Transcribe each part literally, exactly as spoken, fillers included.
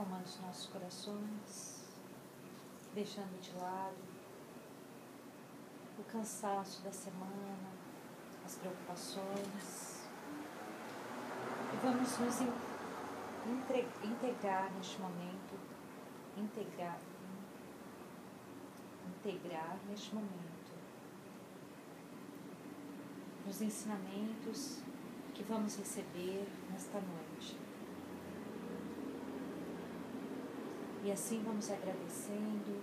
acalmando os nossos corações, deixando de lado o cansaço da semana, as preocupações, e vamos nos entre, integrar neste momento, integrar, integrar neste momento nos ensinamentos que vamos receber nesta noite. E assim vamos agradecendo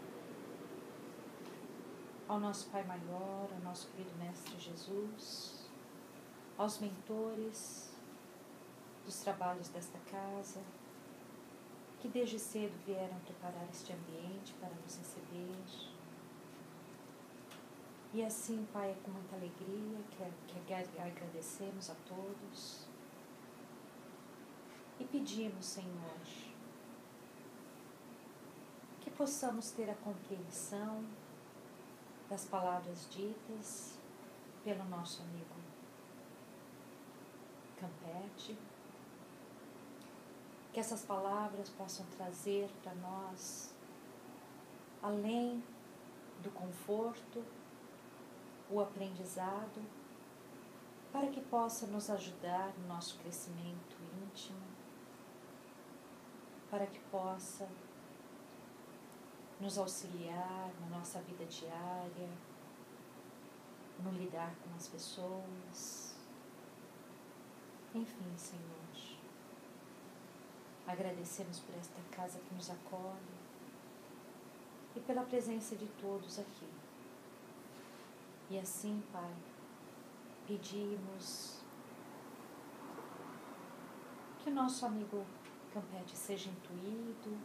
ao nosso Pai Maior, ao nosso querido Mestre Jesus, aos mentores dos trabalhos desta casa, que desde cedo vieram preparar este ambiente para nos receber. E assim, Pai, é com muita alegria que, que agradecemos a todos e pedimos, Senhor, que possamos ter a compreensão das palavras ditas pelo nosso amigo Campete, que essas palavras possam trazer para nós, além do conforto, o aprendizado, para que possa nos ajudar no nosso crescimento íntimo, para que possa nos auxiliar na nossa vida diária, no lidar com as pessoas. Enfim, Senhor, agradecemos por esta casa que nos acolhe e pela presença de todos aqui. E assim, Pai, pedimos que o nosso amigo Campete seja intuído,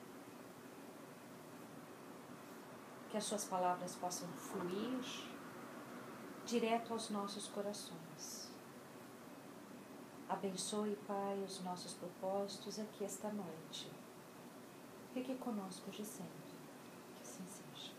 que as suas palavras possam fluir direto aos nossos corações. Abençoe, Pai, os nossos propósitos aqui esta noite. Fique conosco hoje sempre. Que assim seja.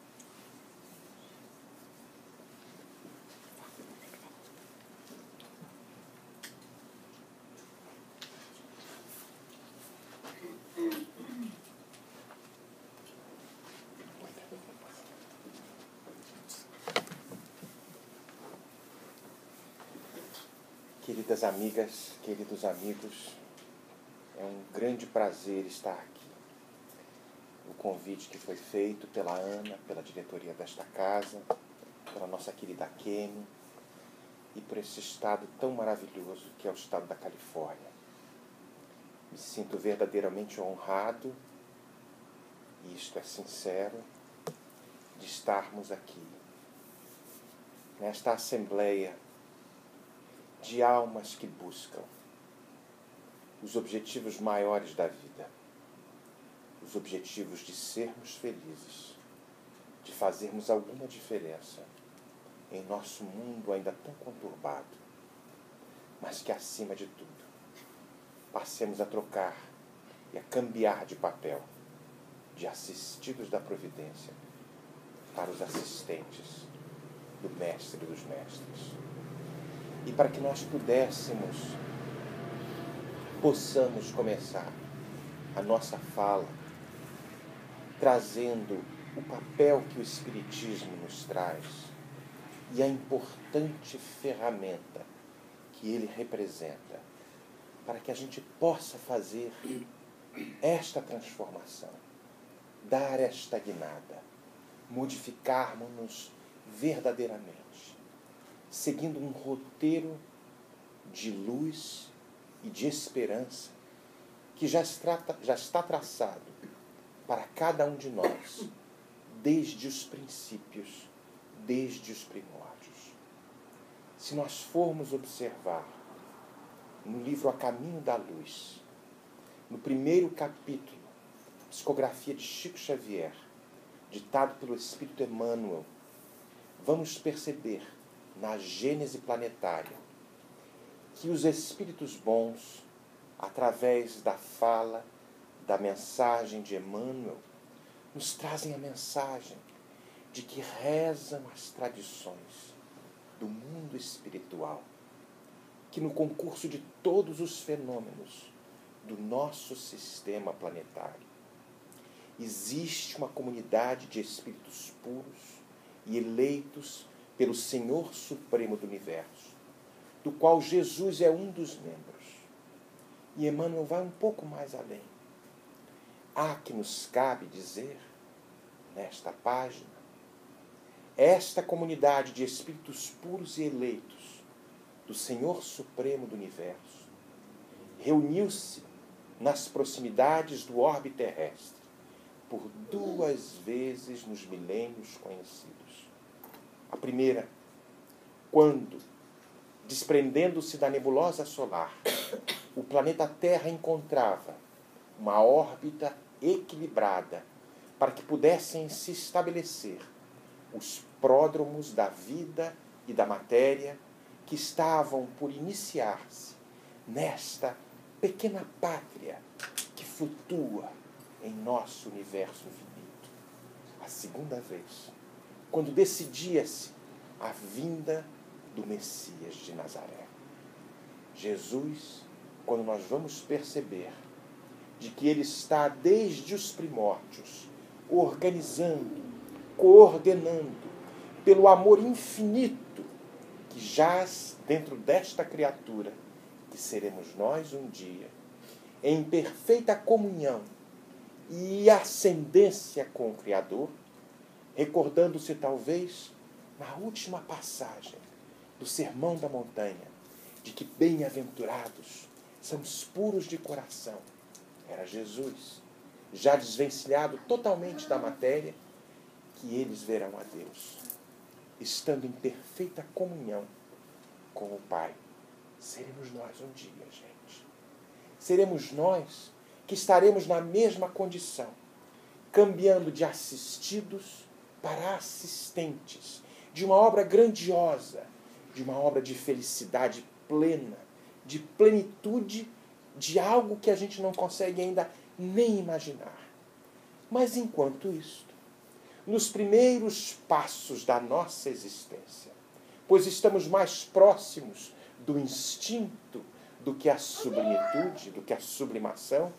Queridas amigas, queridos amigos, é um grande prazer estar aqui. O convite que foi feito pela Ana, pela diretoria desta casa, pela nossa querida Kemi e por esse estado tão maravilhoso que é o estado da Califórnia. Me sinto verdadeiramente honrado, e isto é sincero, de estarmos aqui, nesta assembleia de almas que buscam os objetivos maiores da vida, os objetivos de sermos felizes, de fazermos alguma diferença em nosso mundo ainda tão conturbado, mas que, acima de tudo, passemos a trocar e a cambiar de papel de assistidos da providência para os assistentes do Mestre dos Mestres. E para que nós pudéssemos, possamos começar a nossa fala trazendo o papel que o Espiritismo nos traz e a importante ferramenta que ele representa para que a gente possa fazer esta transformação, dar esta guinada, modificarmos-nos verdadeiramente, seguindo um roteiro de luz e de esperança que já está, já está traçado para cada um de nós, desde os princípios, desde os primórdios. Se nós formos observar no livro A Caminho da Luz, no primeiro capítulo, Psicografia de Chico Xavier, ditado pelo Espírito Emmanuel, vamos perceber na Gênese planetária que os espíritos bons, através da fala, da mensagem de Emmanuel, nos trazem a mensagem de que rezam as tradições do mundo espiritual, que no concurso de todos os fenômenos do nosso sistema planetário. Existe uma comunidade de espíritos puros e eleitos pelo Senhor Supremo do Universo, do qual Jesus é um dos membros. E Emmanuel vai um pouco mais além. Há que nos cabe dizer, nesta página, esta comunidade de espíritos puros e eleitos do Senhor Supremo do Universo reuniu-se nas proximidades do orbe terrestre por duas vezes nos milênios conhecidos. A primeira, quando, desprendendo-se da nebulosa solar, o planeta Terra encontrava uma órbita equilibrada para que pudessem se estabelecer os pródromos da vida e da matéria que estavam por iniciar-se nesta pequena pátria que flutua em nosso universo infinito. A segunda vez, quando decidia-se a vinda do Messias de Nazaré. Jesus, quando nós vamos perceber de que ele está desde os primórdios organizando, coordenando, pelo amor infinito que jaz dentro desta criatura, que seremos nós um dia, em perfeita comunhão e ascendência com o Criador, recordando-se talvez na última passagem do Sermão da Montanha, de que bem-aventurados são os puros de coração. Era Jesus, já desvencilhado totalmente da matéria, que eles verão a Deus, estando em perfeita comunhão com o Pai. Seremos nós um dia, gente. Seremos nós que estaremos na mesma condição, cambiando de assistidos para assistentes, de uma obra grandiosa, de uma obra de felicidade plena, de plenitude, de algo que a gente não consegue ainda nem imaginar. Mas enquanto isto, nos primeiros passos da nossa existência, pois estamos mais próximos do instinto do que a sublimitude, do que a sublimação,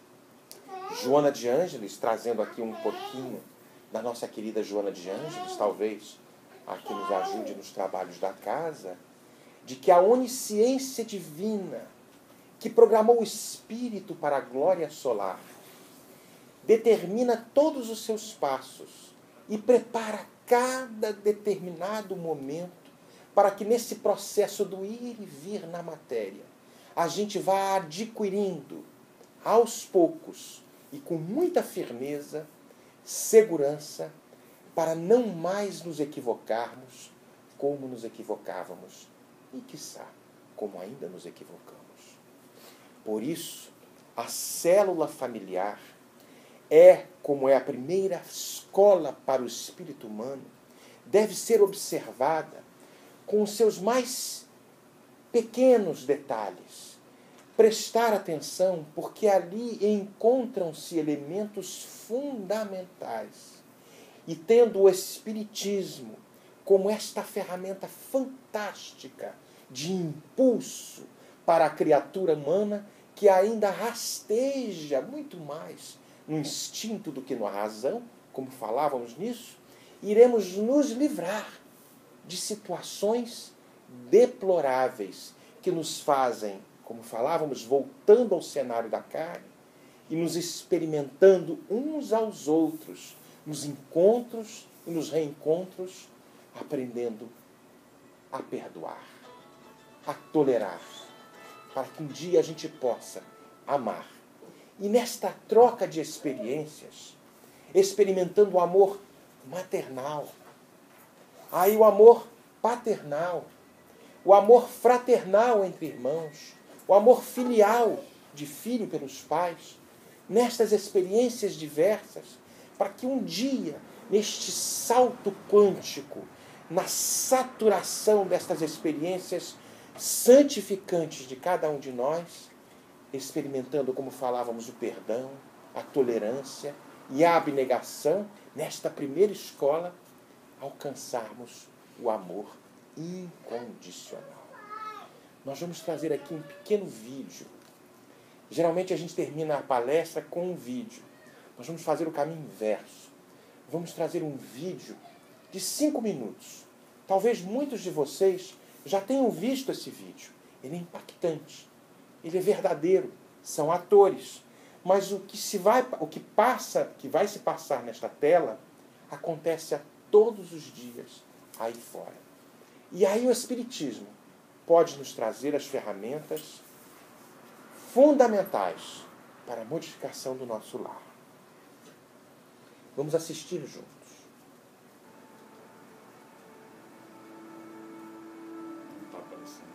Joana de Ângeles, trazendo aqui um pouquinho da nossa querida Joana de Ângeles, talvez a que nos ajude nos trabalhos da casa, de que a onisciência divina, que programou o espírito para a glória solar, determina todos os seus passos e prepara cada determinado momento para que nesse processo do ir e vir na matéria, a gente vá adquirindo, aos poucos e com muita firmeza, segurança, para não mais nos equivocarmos como nos equivocávamos e, quiçá, como ainda nos equivocamos. Por isso, a célula familiar é, como é a primeira escola para o espírito humano, deve ser observada com os seus mais pequenos detalhes. Prestar atenção, porque ali encontram-se elementos fundamentais. E tendo o Espiritismo como esta ferramenta fantástica de impulso para a criatura humana, que ainda rasteja muito mais no instinto do que na razão, como falávamos nisso, iremos nos livrar de situações deploráveis que nos fazem, como falávamos, voltando ao cenário da carne e nos experimentando uns aos outros, nos encontros e nos reencontros, aprendendo a perdoar, a tolerar, para que um dia a gente possa amar. E nesta troca de experiências, experimentando o amor maternal, aí o amor paternal, o amor fraternal entre irmãos, o amor filial de filho pelos pais, nestas experiências diversas, para que um dia, neste salto quântico, na saturação destas experiências santificantes de cada um de nós, experimentando, como falávamos, o perdão, a tolerância e a abnegação, nesta primeira escola, alcançarmos o amor incondicional. Nós vamos trazer aqui um pequeno vídeo Geralmente a gente termina a palestra com um vídeo. Nós vamos fazer o caminho inverso. Vamos trazer um vídeo de cinco minutos. Talvez muitos de vocês já tenham visto esse vídeo. Ele é impactante. Ele é verdadeiro. São atores. Mas o que, se vai, o que, passa, que vai se passar nesta tela acontece a todos os dias aí fora. E aí o Espiritismo pode nos trazer as ferramentas fundamentais para a modificação do nosso lar. Vamos assistir juntos. Não está aparecendo.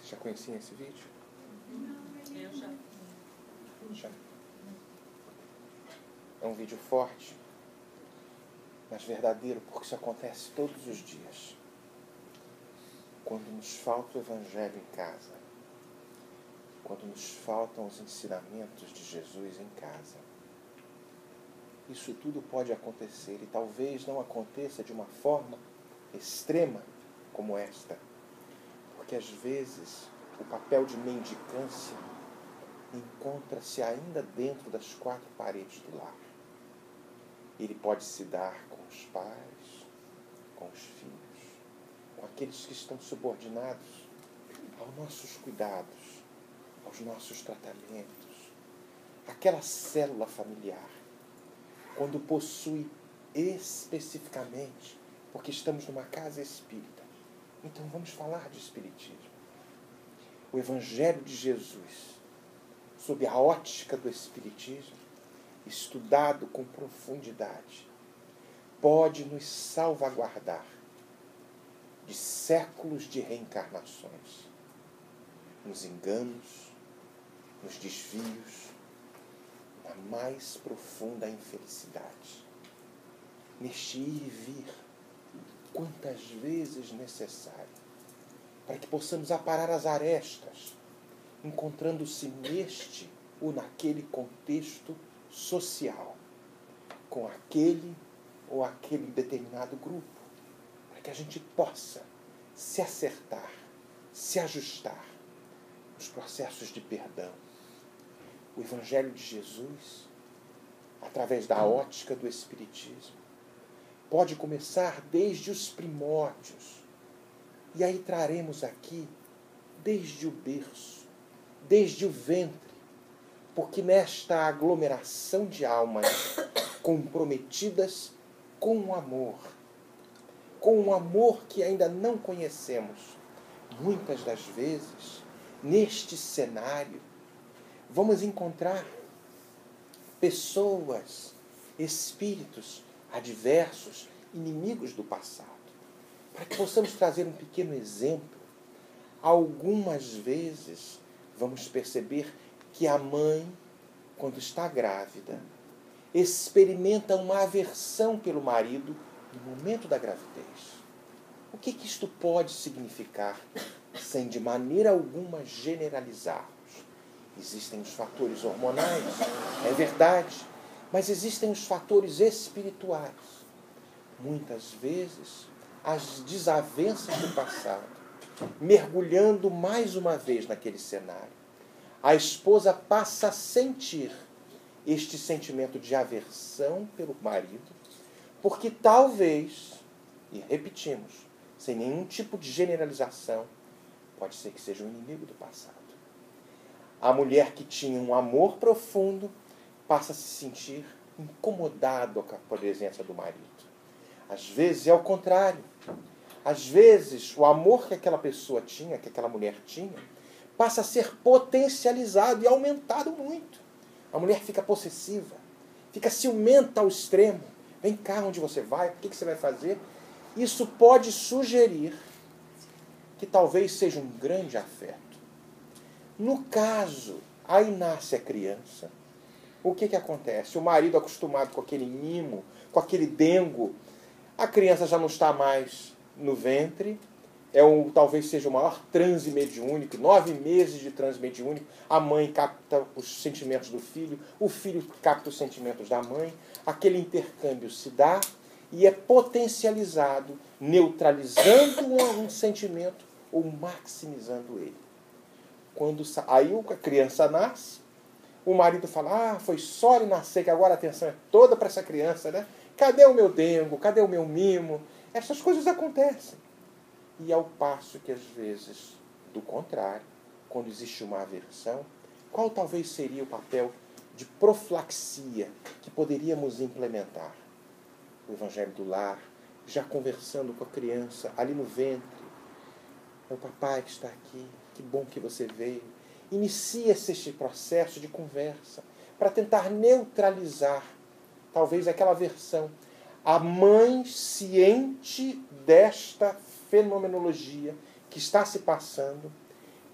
Já conheciam esse vídeo? Eu já. Já. É um vídeo forte, mas verdadeiro, porque isso acontece todos os dias. Quando nos falta o Evangelho em casa, quando nos faltam os ensinamentos de Jesus em casa, isso tudo pode acontecer e talvez não aconteça de uma forma extrema como esta, porque às vezes o papel de mendicância encontra-se ainda dentro das quatro paredes do lar. Ele pode se dar com os pais, com os filhos, com aqueles que estão subordinados aos nossos cuidados, aos nossos tratamentos. Aquela célula familiar, quando possui especificamente, porque estamos numa casa espírita. Então vamos falar de espiritismo. O Evangelho de Jesus, sob a ótica do espiritismo, estudado com profundidade, pode nos salvaguardar de séculos de reencarnações, nos enganos, nos desvios, na mais profunda infelicidade, neste ir e vir, quantas vezes necessário, para que possamos aparar as arestas, encontrando-se neste ou naquele contexto social, com aquele ou aquele determinado grupo, para que a gente possa se acertar, se ajustar nos processos de perdão. O Evangelho de Jesus, através da ótica do Espiritismo, pode começar desde os primórdios. E aí traremos aqui desde o berço, desde o ventre, porque nesta aglomeração de almas comprometidas com o amor, com um amor que ainda não conhecemos, muitas das vezes, neste cenário, vamos encontrar pessoas, espíritos adversos, inimigos do passado. Para que possamos trazer um pequeno exemplo, algumas vezes vamos perceber que a mãe, quando está grávida, experimenta uma aversão pelo marido no momento da gravidez. O que, que isto pode significar, sem de maneira alguma generalizarmos? Existem os fatores hormonais, é verdade, mas existem os fatores espirituais. Muitas vezes, as desavenças do passado, mergulhando mais uma vez naquele cenário, a esposa passa a sentir este sentimento de aversão pelo marido, porque talvez, e repetimos, sem nenhum tipo de generalização, pode ser que seja um inimigo do passado. A mulher que tinha um amor profundo passa a se sentir incomodado com a presença do marido. Às vezes é o contrário. Às vezes o amor que aquela pessoa tinha, que aquela mulher tinha, passa a ser potencializado e aumentado muito. A mulher fica possessiva, fica ciumenta ao extremo. Vem cá, onde você vai? O que você vai fazer? Isso pode sugerir que talvez seja um grande afeto. No caso, aí nasce a criança. O que, que acontece? O marido acostumado com aquele mimo, com aquele dengo, a criança já não está mais no ventre, é um, talvez seja o maior transe mediúnico, nove meses de transe mediúnico, a mãe capta os sentimentos do filho, o filho capta os sentimentos da mãe, aquele intercâmbio se dá e é potencializado, neutralizando um, um sentimento ou maximizando ele. Quando aí a criança nasce, o marido fala, ah, foi só ele nascer, que agora a atenção é toda para essa criança, né? Cadê o meu dengo? Cadê o meu mimo? Essas coisas acontecem. E ao passo que, às vezes, do contrário, quando existe uma aversão, qual talvez seria o papel de profilaxia que poderíamos implementar? O Evangelho do Lar, já conversando com a criança, ali no ventre. Meu papai que está aqui, que bom que você veio. Inicia-se este processo de conversa para tentar neutralizar, talvez, aquela aversão. A mãe ciente desta fenomenologia que está se passando,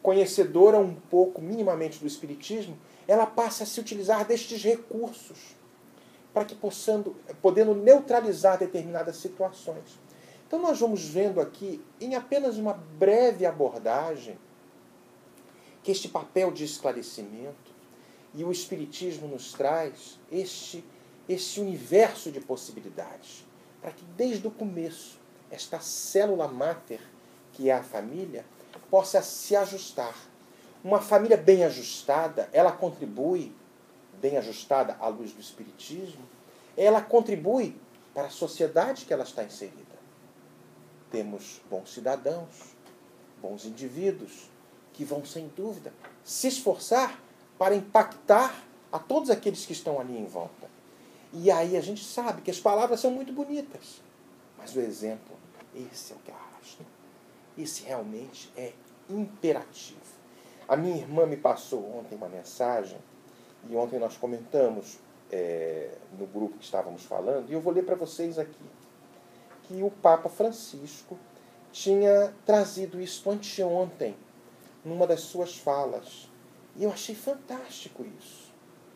conhecedora um pouco, minimamente, do Espiritismo, ela passa a se utilizar destes recursos para que possando, podendo neutralizar determinadas situações. Então nós vamos vendo aqui, em apenas uma breve abordagem, que este papel de esclarecimento e o Espiritismo nos traz este, este universo de possibilidades, para que desde o começo, esta célula máter, que é a família, possa se ajustar. Uma família bem ajustada, ela contribui, bem ajustada à luz do Espiritismo, ela contribui para a sociedade que ela está inserida. Temos bons cidadãos, bons indivíduos, que vão, sem dúvida, se esforçar para impactar a todos aqueles que estão ali em volta. E aí a gente sabe que as palavras são muito bonitas, mas o exemplo, esse é o que arrasta. Esse realmente é imperativo. A minha irmã me passou ontem uma mensagem, e ontem nós comentamos é, no grupo que estávamos falando, e eu vou ler para vocês aqui, que o Papa Francisco tinha trazido isso anteontem, numa das suas falas. E eu achei fantástico isso.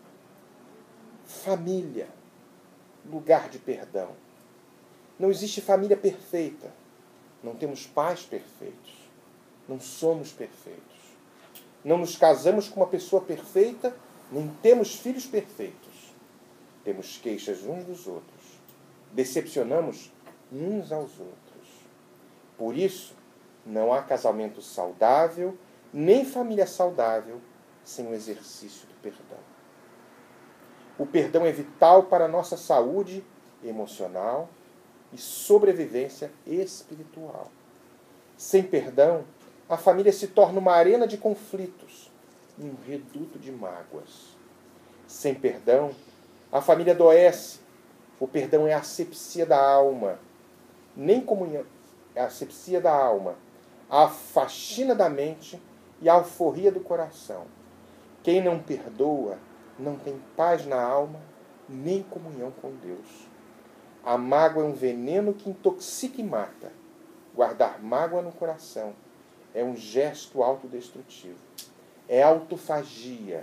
Família, lugar de perdão. Não existe família perfeita. Não temos pais perfeitos. Não somos perfeitos. Não nos casamos com uma pessoa perfeita, nem temos filhos perfeitos. Temos queixas uns dos outros. Decepcionamos uns aos outros. Por isso, não há casamento saudável, nem família saudável, sem o exercício do perdão. O perdão é vital para a nossa saúde emocional e sobrevivência espiritual. Sem perdão, a família se torna uma arena de conflitos e um reduto de mágoas. Sem perdão, a família adoece. O perdão é a asepsia da alma. Nem comunhão, é a asepsia da alma, a faxina da mente e a alforria do coração. Quem não perdoa não tem paz na alma, nem comunhão com Deus. A mágoa é um veneno que intoxica e mata. Guardar mágoa no coração é um gesto autodestrutivo. É autofagia.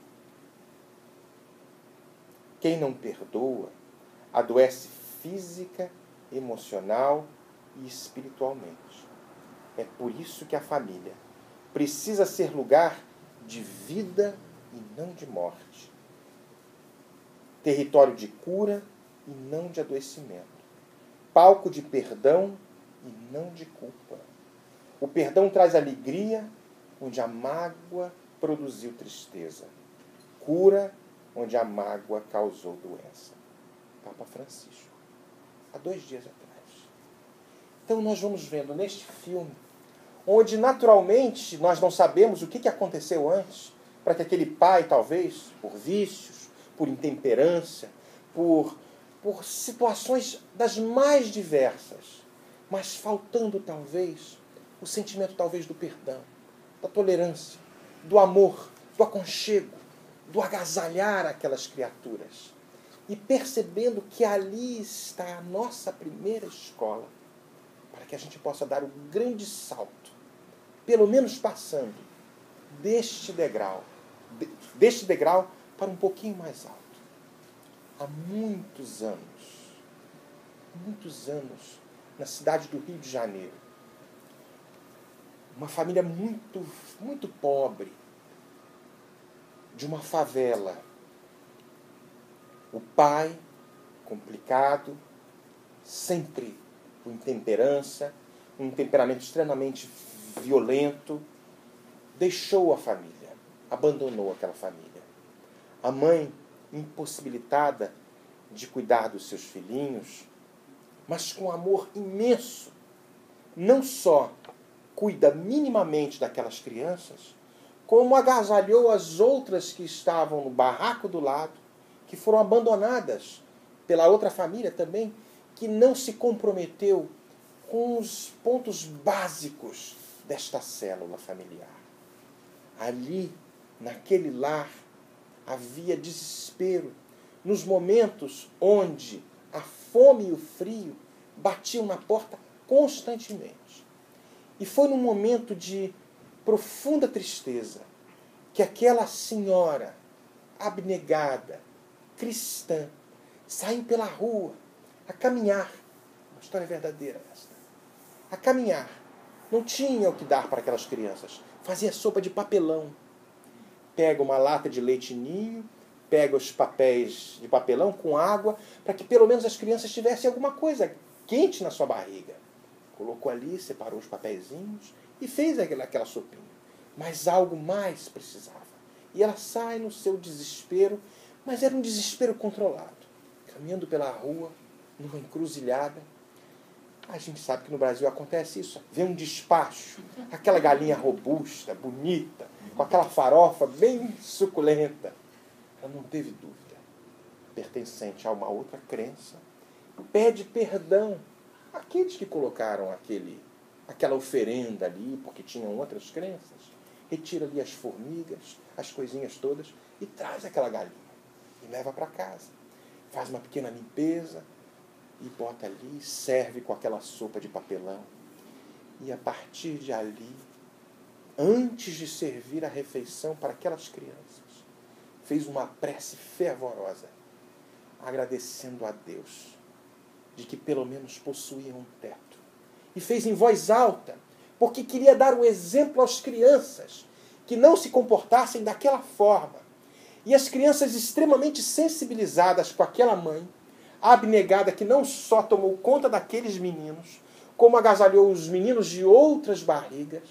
Quem não perdoa adoece física, emocional e espiritualmente. É por isso que a família precisa ser lugar de vida e não de morte. Território de cura e não de adoecimento. Palco de perdão e não de culpa. O perdão traz alegria onde a mágoa produziu tristeza. Cura onde a mágoa causou doença. Papa Francisco, há dois dias atrás. Então nós vamos vendo neste filme, onde naturalmente nós não sabemos o que aconteceu antes, para que aquele pai, talvez, por vícios, por intemperância, por, por situações das mais diversas, mas faltando talvez o sentimento talvez do perdão, da tolerância, do amor, do aconchego, do agasalhar aquelas criaturas. E percebendo que ali está a nossa primeira escola, para que a gente possa dar o grande salto, pelo menos passando deste degrau, deste degrau para um pouquinho mais alto. Há muitos anos, muitos anos, na cidade do Rio de Janeiro, uma família muito, muito pobre, de uma favela. O pai, complicado, sempre com intemperança, um temperamento extremamente violento, deixou a família, abandonou aquela família. A mãe, impossibilitada de cuidar dos seus filhinhos, mas com amor imenso, não só cuida minimamente daquelas crianças, como agasalhou as outras que estavam no barraco do lado, que foram abandonadas pela outra família também, que não se comprometeu com os pontos básicos desta célula familiar. Ali, naquele lar, havia desespero, nos momentos onde a fome e o frio batiam na porta constantemente. E foi num momento de profunda tristeza que aquela senhora abnegada, cristã, saiu pela rua a caminhar. Uma história verdadeira esta. A caminhar. Não tinha o que dar para aquelas crianças. Fazia sopa de papelão. Pega uma lata de leite ninho, pega os papéis de papelão com água, para que pelo menos as crianças tivessem alguma coisa quente na sua barriga. Colocou ali, separou os papeizinhos e fez aquela, aquela sopinha. Mas algo mais precisava. E ela sai no seu desespero, mas era um desespero controlado. Caminhando pela rua, numa encruzilhada. A gente sabe que no Brasil acontece isso. Vê um despacho, aquela galinha robusta, bonita, com aquela farofa bem suculenta. Ela não teve dúvida. Pertencente a uma outra crença, pede perdão àqueles que colocaram aquele, aquela oferenda ali, porque tinham outras crenças. Retira ali as formigas, as coisinhas todas, e traz aquela galinha. E leva para casa. Faz uma pequena limpeza, e bota ali, serve com aquela sopa de papelão. E a partir de ali, antes de servir a refeição para aquelas crianças, fez uma prece fervorosa, agradecendo a Deus de que pelo menos possuíam um teto. E fez em voz alta, porque queria dar o exemplo às crianças, que não se comportassem daquela forma. E as crianças extremamente sensibilizadas com aquela mãe, a abnegada que não só tomou conta daqueles meninos, como agasalhou os meninos de outras barrigas.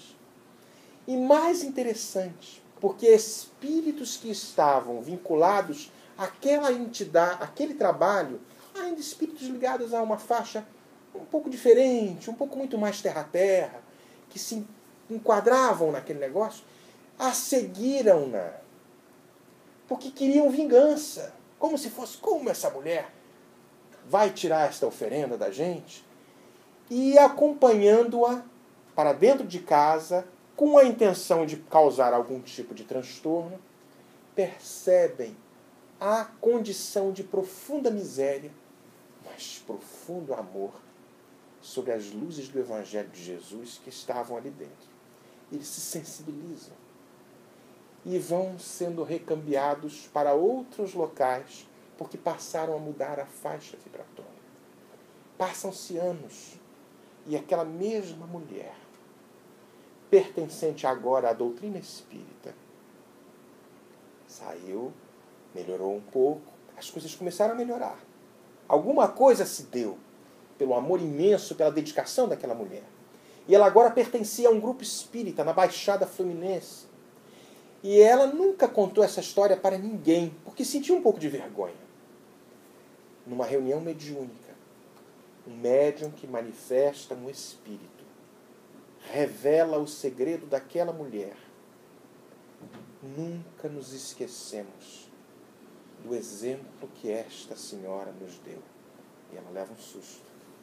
E mais interessante, porque espíritos que estavam vinculados àquela entidade, àquele trabalho, ainda espíritos ligados a uma faixa um pouco diferente, um pouco muito mais terra-terra, que se enquadravam naquele negócio, a seguiram-na, porque queriam vingança, como se fosse, como essa mulher vai tirar esta oferenda da gente? E acompanhando-a para dentro de casa, com a intenção de causar algum tipo de transtorno, percebem a condição de profunda miséria, mas profundo amor, sobre as luzes do Evangelho de Jesus que estavam ali dentro. Eles se sensibilizam e vão sendo recambiados para outros locais, porque passaram a mudar a faixa vibratória. Passam-se anos, e aquela mesma mulher, pertencente agora à doutrina espírita, saiu, melhorou um pouco, as coisas começaram a melhorar. Alguma coisa se deu, pelo amor imenso, pela dedicação daquela mulher. E ela agora pertencia a um grupo espírita na Baixada Fluminense. E ela nunca contou essa história para ninguém, porque sentia um pouco de vergonha. Numa reunião mediúnica, um médium que manifesta um espírito revela o segredo daquela mulher. Nunca nos esquecemos do exemplo que esta senhora nos deu. E ela leva um susto.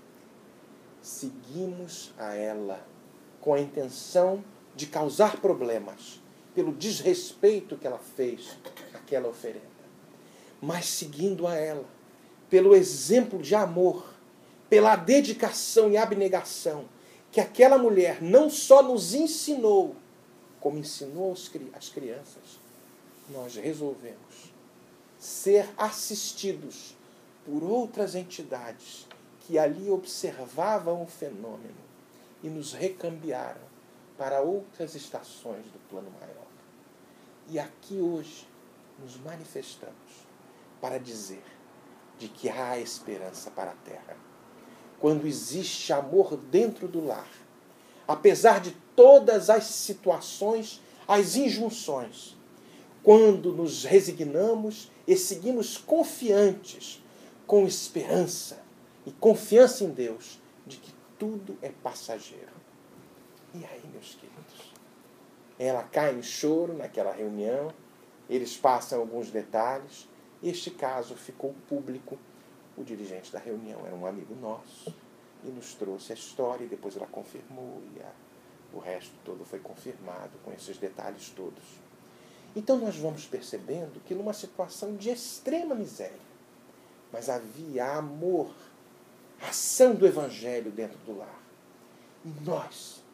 Seguimos a ela com a intenção de causar problemas, pelo desrespeito que ela fez àquela oferenda. Mas seguindo a ela, pelo exemplo de amor, pela dedicação e abnegação que aquela mulher não só nos ensinou, como ensinou as crianças, nós resolvemos ser assistidos por outras entidades que ali observavam o fenômeno e nos recambiaram para outras estações do plano maior. E aqui hoje nos manifestamos para dizer de que há esperança para a Terra. Quando existe amor dentro do lar, apesar de todas as situações, as injunções, quando nos resignamos e seguimos confiantes, com esperança e confiança em Deus, de que tudo é passageiro. E aí, meus queridos, ela cai em choro naquela reunião, eles passam alguns detalhes. Este caso ficou público. O dirigente da reunião era um amigo nosso e nos trouxe a história, e depois ela confirmou, e a, o resto todo foi confirmado com esses detalhes todos. Então nós vamos percebendo que numa situação de extrema miséria, mas havia amor, ação do Evangelho dentro do lar. E nós,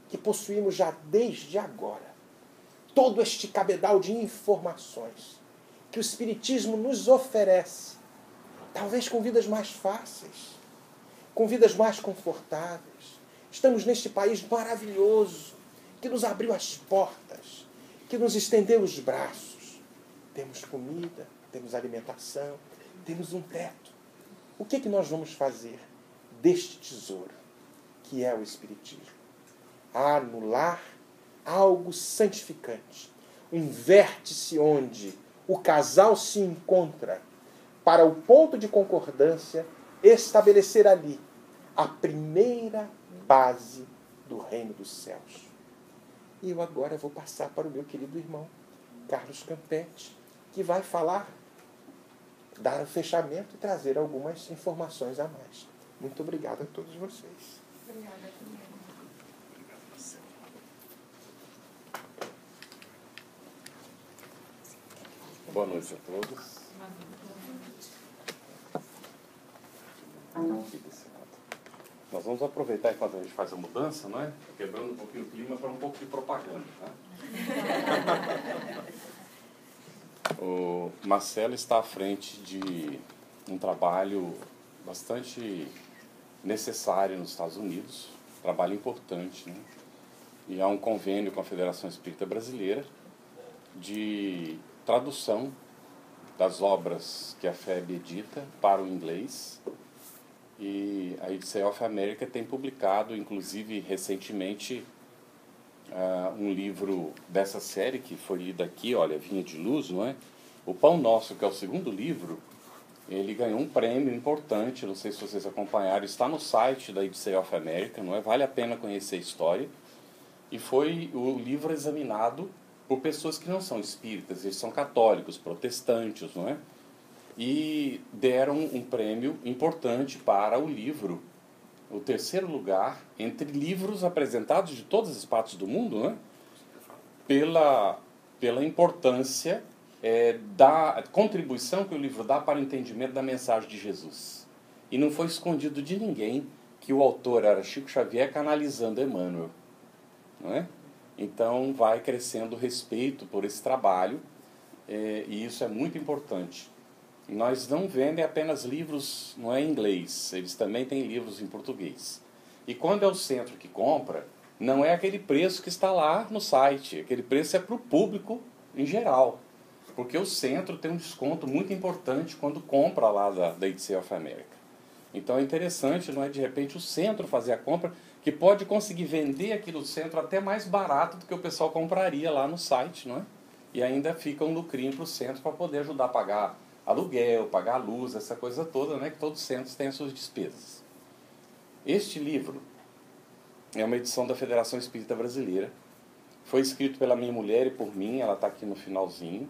que possuímos já desde agora todo este cabedal de informações que o Espiritismo nos oferece, talvez com vidas mais fáceis, com vidas mais confortáveis. Estamos neste país maravilhoso, que nos abriu as portas, que nos estendeu os braços. Temos comida, temos alimentação, temos um teto. O que é que nós vamos fazer deste tesouro, que é o Espiritismo? Anular algo santificante, um vértice onde o casal se encontra para o ponto de concordância estabelecer ali a primeira base do reino dos céus. E eu agora vou passar para o meu querido irmão, Carlos Campetti, que vai falar, dar o fechamento e trazer algumas informações a mais. Muito obrigado a todos vocês. Obrigada. Boa noite a todos. Nós vamos aproveitar enquanto a gente faz a mudança, não é? Quebrando um pouquinho o clima para um pouco de propaganda. Tá? O Marcelo está à frente de um trabalho bastante necessário nos Estados Unidos, um trabalho importante, né? E há um convênio com a Federação Espírita Brasileira de tradução das obras que a F E B edita para o inglês. E a I D C of America tem publicado, inclusive recentemente, uh, um livro dessa série que foi lido aqui, olha, Vinha de Luz, não é? O Pão Nosso, que é o segundo livro, ele ganhou um prêmio importante, não sei se vocês acompanharam, está no site da I D C of America, não é? Vale a pena conhecer a história. E foi o livro examinado por pessoas que não são espíritas, eles são católicos, protestantes, não é? E deram um prêmio importante para o livro, o terceiro lugar entre livros apresentados de todas as partes do mundo, não é? Pela, pela importância é, da contribuição que o livro dá para o entendimento da mensagem de Jesus. E não foi escondido de ninguém que o autor era Chico Xavier canalizando Emmanuel, não é? Então vai crescendo o respeito por esse trabalho, é, e isso é muito importante. E nós não vendem apenas livros, não é em inglês, eles também têm livros em português. E quando é o centro que compra, não é aquele preço que está lá no site, aquele preço é para o público em geral, porque o centro tem um desconto muito importante quando compra lá da, da I D C of America. Então é interessante, não é, de repente, o centro fazer a compra, que pode conseguir vender aqui no centro até mais barato do que o pessoal compraria lá no site, não é? E ainda fica um lucrinho para o centro para poder ajudar a pagar aluguel, pagar luz, essa coisa toda, né? Que todos os centros têm as suas despesas. Este livro é uma edição da Federação Espírita Brasileira. Foi escrito pela minha mulher e por mim, ela está aqui no finalzinho.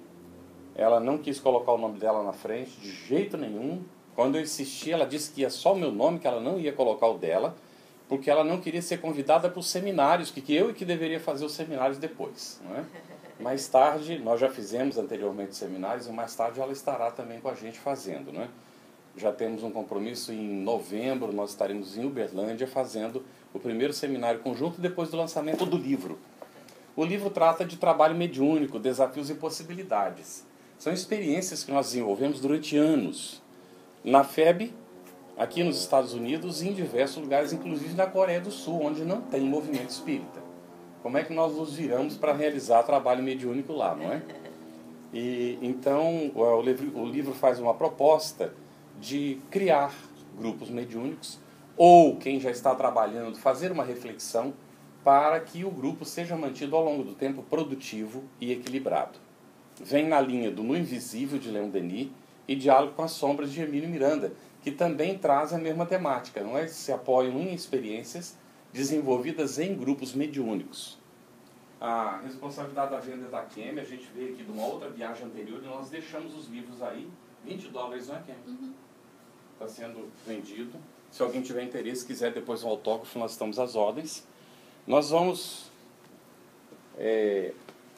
Ela não quis colocar o nome dela na frente, de jeito nenhum. Quando eu insisti, ela disse que ia só o meu nome, que ela não ia colocar o dela, porque ela não queria ser convidada para os seminários, que, que eu e que deveria fazer os seminários depois, não é? Mais tarde, nós já fizemos anteriormente seminários, e mais tarde ela estará também com a gente fazendo, né? Já temos um compromisso em novembro, nós estaremos em Uberlândia fazendo o primeiro seminário conjunto depois do lançamento do livro. O livro trata de trabalho mediúnico, desafios e possibilidades. São experiências que nós desenvolvemos durante anos, na F E B, aqui nos Estados Unidos e em diversos lugares, inclusive na Coreia do Sul, onde não tem movimento espírita. Como é que nós nos viramos para realizar trabalho mediúnico lá, não é? E, então, o livro, o livro faz uma proposta de criar grupos mediúnicos, ou quem já está trabalhando, fazer uma reflexão para que o grupo seja mantido ao longo do tempo produtivo e equilibrado. Vem na linha do No Invisível, de Leon Denis, e Diálogo com as Sombras, de Emílio Miranda, que também traz a mesma temática, não é? Se apoiam em experiências desenvolvidas em grupos mediúnicos. A responsabilidade da venda da Kemi, a gente veio aqui de uma outra viagem anterior e nós deixamos os livros aí, vinte dólares, não é, Kemi? Uhum. Está sendo vendido. Se alguém tiver interesse, quiser depois um autógrafo, nós estamos às ordens. Nós vamos é,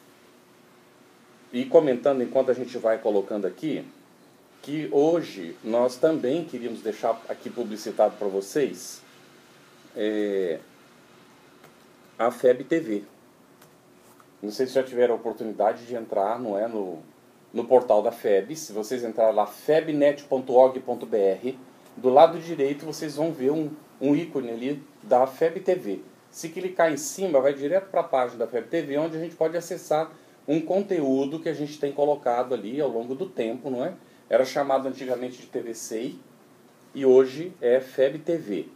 ir comentando enquanto a gente vai colocando aqui, que hoje nós também queríamos deixar aqui publicitado para vocês é, a F E B T V. Não sei se já tiveram a oportunidade de entrar, não é, no, no portal da F E B. Se vocês entrarem lá, febnet ponto org ponto br, do lado direito vocês vão ver um, um ícone ali da F E B T V. Se clicar em cima, vai direto para a página da F E B T V, onde a gente pode acessar um conteúdo que a gente tem colocado ali ao longo do tempo, não é? Era chamado antigamente de T V C I e hoje é F E B T V.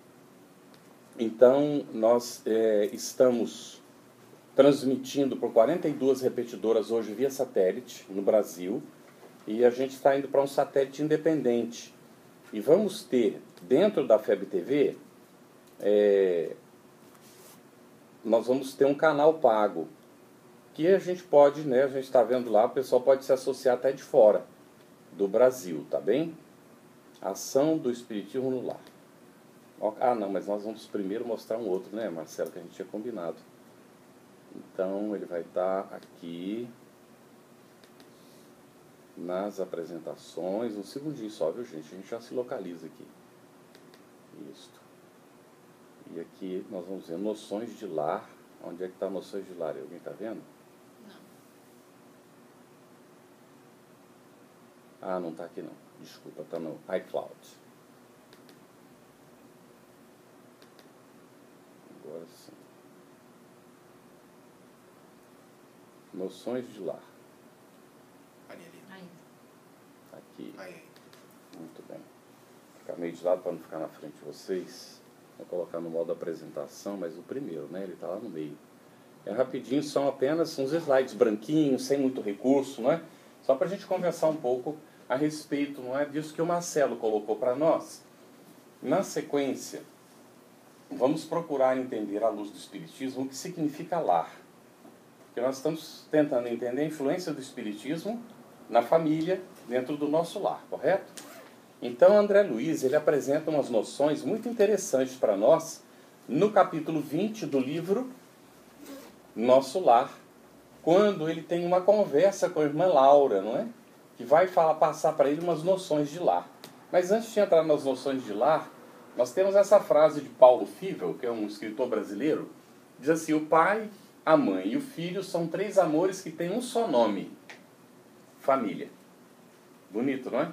Então, nós é, estamos transmitindo por quarenta e duas repetidoras hoje via satélite no Brasil, e a gente está indo para um satélite independente. E vamos ter, dentro da F E B T V, é, nós vamos ter um canal pago, que a gente pode, né, a gente está vendo lá, o pessoal pode se associar até de fora do Brasil, tá bem? Ação do Espiritismo no Lar. Ah, não, mas nós vamos primeiro mostrar um outro, né, Marcelo, que a gente tinha combinado. Então, ele vai estar aqui nas apresentações. Um segundinho só, viu, gente? A gente já se localiza aqui. Isso. E aqui nós vamos ver noções de lar. Onde é que está noções de lar? Alguém está vendo? Não. Ah, não está aqui não. Desculpa, está no iCloud. Agora sim. Noções de lar. Ali, ali. Aí. Aqui. Aí, aí. Muito bem. Ficar meio de lado para não ficar na frente de vocês. Vou colocar no modo apresentação, mas o primeiro, né? Ele está lá no meio. É rapidinho, são apenas uns slides branquinhos, sem muito recurso, não é? Só para a gente conversar um pouco a respeito, não é, disso que o Marcelo colocou para nós. Na sequência, vamos procurar entender à luz do Espiritismo o que significa lar. Porque nós estamos tentando entender a influência do Espiritismo na família, dentro do nosso lar, correto? Então, André Luiz, ele apresenta umas noções muito interessantes para nós no capítulo vinte do livro Nosso Lar, quando ele tem uma conversa com a irmã Laura, não é? Que vai falar, passar para ele umas noções de lar. Mas antes de entrar nas noções de lar, nós temos essa frase de Paulo Fível, que é um escritor brasileiro, diz assim: o pai, a mãe e o filho são três amores que têm um só nome: família. Bonito, não é?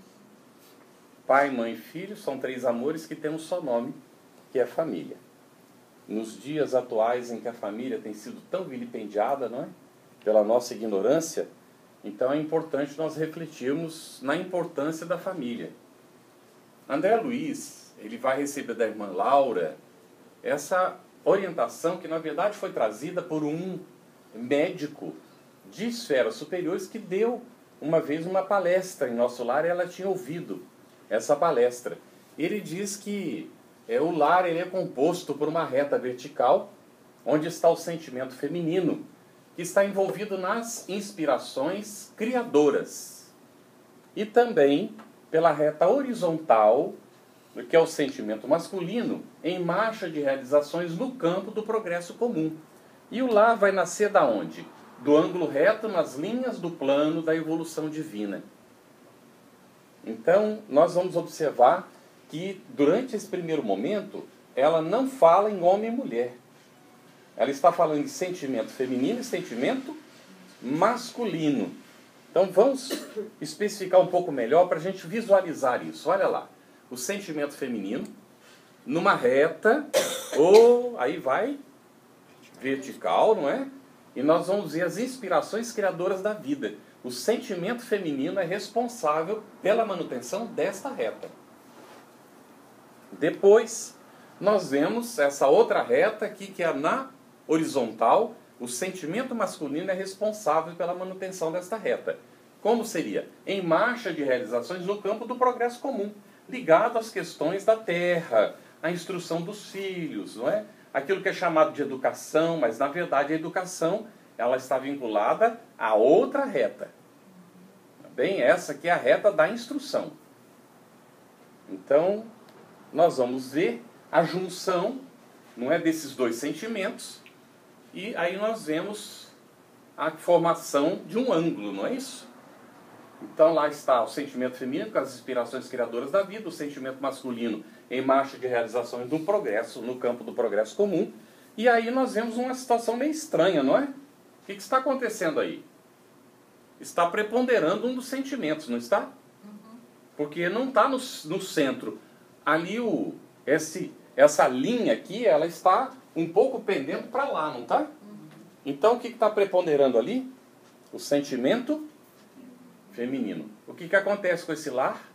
Pai, mãe e filho são três amores que têm um só nome, que é família. Nos dias atuais em que a família tem sido tão vilipendiada, não é? Pela nossa ignorância, então é importante nós refletirmos na importância da família. André Luiz, ele vai receber da irmã Laura essa orientação que na verdade foi trazida por um médico de esferas superiores que deu uma vez uma palestra em Nosso Lar, e ela tinha ouvido essa palestra. Ele diz que é, o lar ele é composto por uma reta vertical, onde está o sentimento feminino, que está envolvido nas inspirações criadoras. E também pela reta horizontal, que é o sentimento masculino, em marcha de realizações no campo do progresso comum. E o lar vai nascer da onde? Do ângulo reto nas linhas do plano da evolução divina. Então, nós vamos observar que, durante esse primeiro momento, ela não fala em homem e mulher. Ela está falando de sentimento feminino e sentimento masculino. Então, vamos especificar um pouco melhor para a gente visualizar isso. Olha lá, o sentimento feminino, numa reta, ou aí vai, vertical, não é? E nós vamos ver as inspirações criadoras da vida. O sentimento feminino é responsável pela manutenção desta reta. Depois, nós vemos essa outra reta aqui, que é na horizontal. O sentimento masculino é responsável pela manutenção desta reta. Como seria? Em marcha de realizações no campo do progresso comum, ligado às questões da terra, à instrução dos filhos, não é? Aquilo que é chamado de educação, mas na verdade a educação ela está vinculada a outra reta. Bem, essa aqui é a reta da instrução. Então, nós vamos ver a junção, não é, desses dois sentimentos, e aí nós vemos a formação de um ângulo, não é isso? Então lá está o sentimento feminino com as inspirações criadoras da vida, o sentimento masculino em marcha de realizações do progresso, no campo do progresso comum, E aí nós vemos uma situação meio estranha, não é? O que, que está acontecendo aí? Está preponderando um dos sentimentos, não está? Porque não está no, no centro. Ali, o, esse, essa linha aqui, ela está um pouco pendendo para lá, não está? Então, o que está preponderando ali? O sentimento feminino. O que, que acontece com esse lar?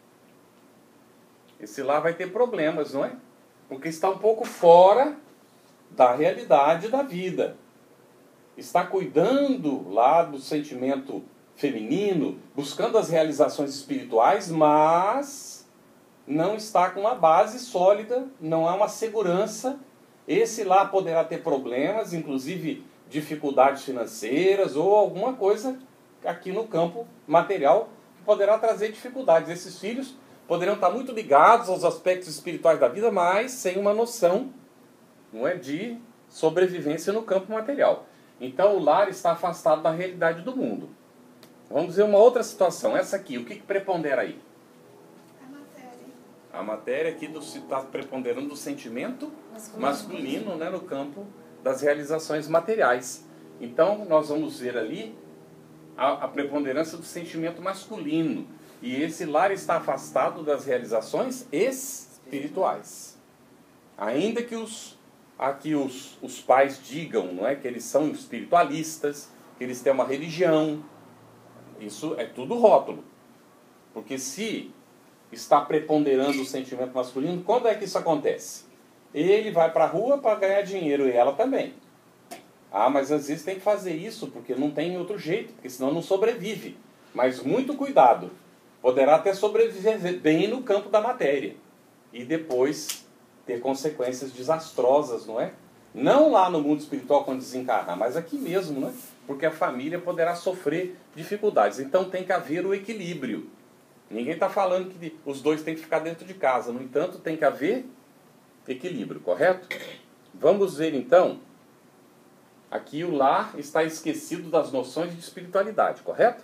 Esse lar vai ter problemas, não é? Porque está um pouco fora da realidade da vida. Está cuidando lá do sentimento feminino, buscando as realizações espirituais, mas não está com uma base sólida, não há uma segurança. Esse lar poderá ter problemas, inclusive dificuldades financeiras ou alguma coisa aqui no campo material que poderá trazer dificuldades. Esses filhos poderão estar muito ligados aos aspectos espirituais da vida, mas sem uma noção, não é, de sobrevivência no campo material. Então o lar está afastado da realidade do mundo. Vamos ver uma outra situação. Essa aqui, o que, que prepondera aí? A matéria. A matéria aqui está preponderando do sentimento masculino, masculino né, no campo das realizações materiais. Então nós vamos ver ali a, a preponderância do sentimento masculino. E esse lar está afastado das realizações espirituais. Ainda que os, aqui os, os pais digam, não é, que eles são espiritualistas, que eles têm uma religião, isso é tudo rótulo. Porque se está preponderando o sentimento masculino, quando é que isso acontece? Ele vai para a rua para ganhar dinheiro e ela também. Ah, mas às vezes tem que fazer isso porque não tem outro jeito, porque senão não sobrevive. Mas muito cuidado. Poderá até sobreviver bem no campo da matéria e depois ter consequências desastrosas, não é? Não lá no mundo espiritual quando desencarnar, mas aqui mesmo, não é? Porque a família poderá sofrer dificuldades. Então tem que haver o equilíbrio. Ninguém está falando que os dois têm que ficar dentro de casa. No entanto, tem que haver equilíbrio, correto? Vamos ver então. Aqui o lar está esquecido das noções de espiritualidade, correto?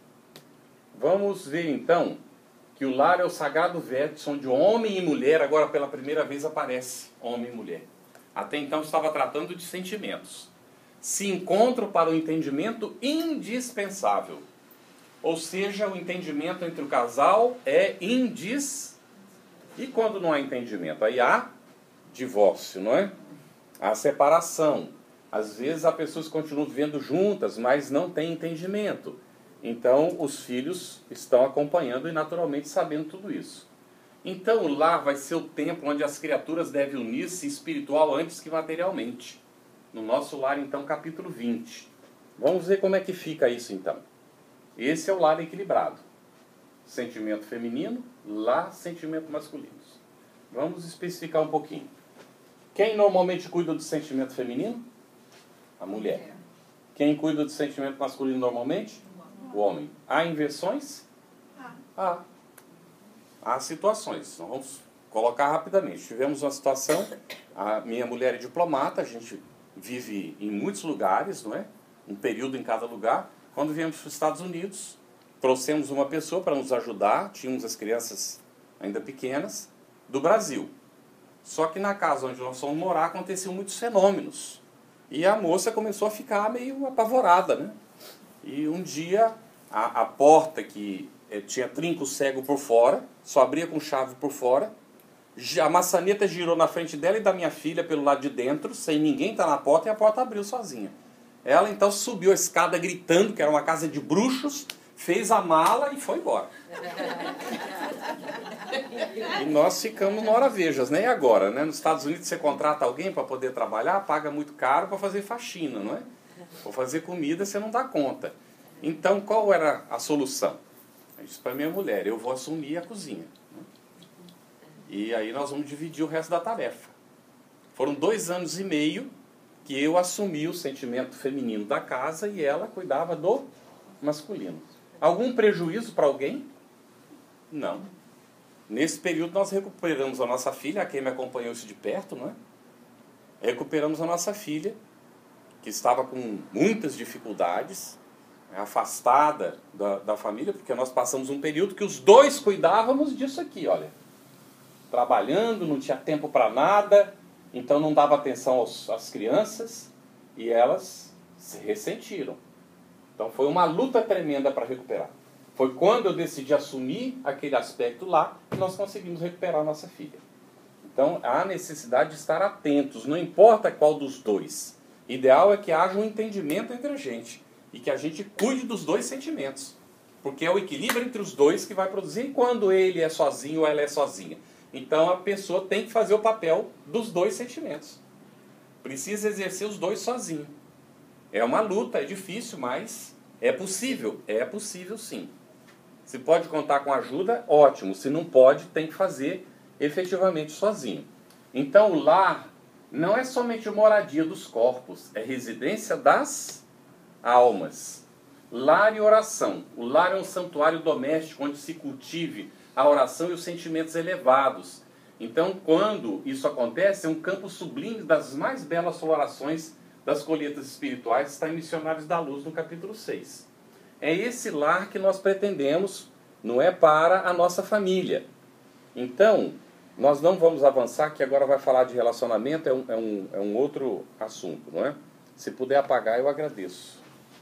Vamos ver então que o lar é o sagrado vértice onde homem e mulher, agora pela primeira vez aparece homem e mulher. Até então estava tratando de sentimentos. Se encontram para o entendimento indispensável. Ou seja, o entendimento entre o casal é indis. E quando não há entendimento? Aí há divórcio, não é? Há separação. Às vezes as pessoas continuam vivendo juntas, mas não têm entendimento. Então, os filhos estão acompanhando e naturalmente sabendo tudo isso. Então, o lar vai ser o templo onde as criaturas devem unir-se espiritual antes que materialmente. No nosso lar, então, capítulo vinte. Vamos ver como é que fica isso, então. Esse é o lar equilibrado. Sentimento feminino, lar, sentimento masculino. Vamos especificar um pouquinho. Quem normalmente cuida do sentimento feminino? A mulher. Quem cuida do sentimento masculino normalmente? O homem. Há inversões? Ah. Há. Há situações. Então, vamos colocar rapidamente. Tivemos uma situação, a minha mulher é diplomata, a gente vive em muitos lugares, não é? Um período em cada lugar. Quando viemos para os Estados Unidos, trouxemos uma pessoa para nos ajudar, tínhamos as crianças ainda pequenas, do Brasil. Só que na casa onde nós fomos morar, aconteciam muitos fenômenos. E a moça começou a ficar meio apavorada, né? E um dia, a, a porta que eh, tinha trinco cego por fora, só abria com chave por fora, a maçaneta girou na frente dela e da minha filha pelo lado de dentro, sem ninguém estar na porta, e a porta abriu sozinha. Ela então subiu a escada gritando que era uma casa de bruxos, fez a mala e foi embora. E nós ficamos no hora vejas, né? E agora, né? Nos Estados Unidos você contrata alguém para poder trabalhar, paga muito caro para fazer faxina, não é? Ou fazer comida, você não dá conta. Então, qual era a solução? Eu disse para minha mulher, eu vou assumir a cozinha. E aí nós vamos dividir o resto da tarefa. Foram dois anos e meio que eu assumi o sentimento feminino da casa e ela cuidava do masculino. Algum prejuízo para alguém? Não. Nesse período nós recuperamos a nossa filha, a quem me acompanhou isso de perto, não é? Recuperamos a nossa filha, que estava com muitas dificuldades, afastada da, da família, porque nós passamos um período que os dois cuidávamos disso aqui, olha. Trabalhando, não tinha tempo para nada, Então não dava atenção aos, às crianças e elas se ressentiram. Então foi uma luta tremenda para recuperar. Foi quando eu decidi assumir aquele aspecto lá que nós conseguimos recuperar a nossa filha. Então há necessidade de estar atentos, não importa qual dos dois. Ideal é que haja um entendimento entre a gente e que a gente cuide dos dois sentimentos. Porque é o equilíbrio entre os dois que vai produzir. E quando ele é sozinho ou ela é sozinha? Então a pessoa tem que fazer o papel dos dois sentimentos. Precisa exercer os dois sozinho. É uma luta, é difícil, mas é possível. É possível sim. Se pode contar com ajuda, ótimo. Se não pode, tem que fazer efetivamente sozinho. Então o lar não é somente moradia dos corpos, é residência das almas. Lar e oração. O lar é um santuário doméstico onde se cultive a oração e os sentimentos elevados. Então, quando isso acontece, é um campo sublime das mais belas florações das colheitas espirituais, está em Missionários da Luz, no capítulo seis. É esse lar que nós pretendemos, não é para a nossa família. Então, nós não vamos avançar, que agora vai falar de relacionamento, é um, é um, é um outro assunto, não é? Se puder apagar, eu agradeço.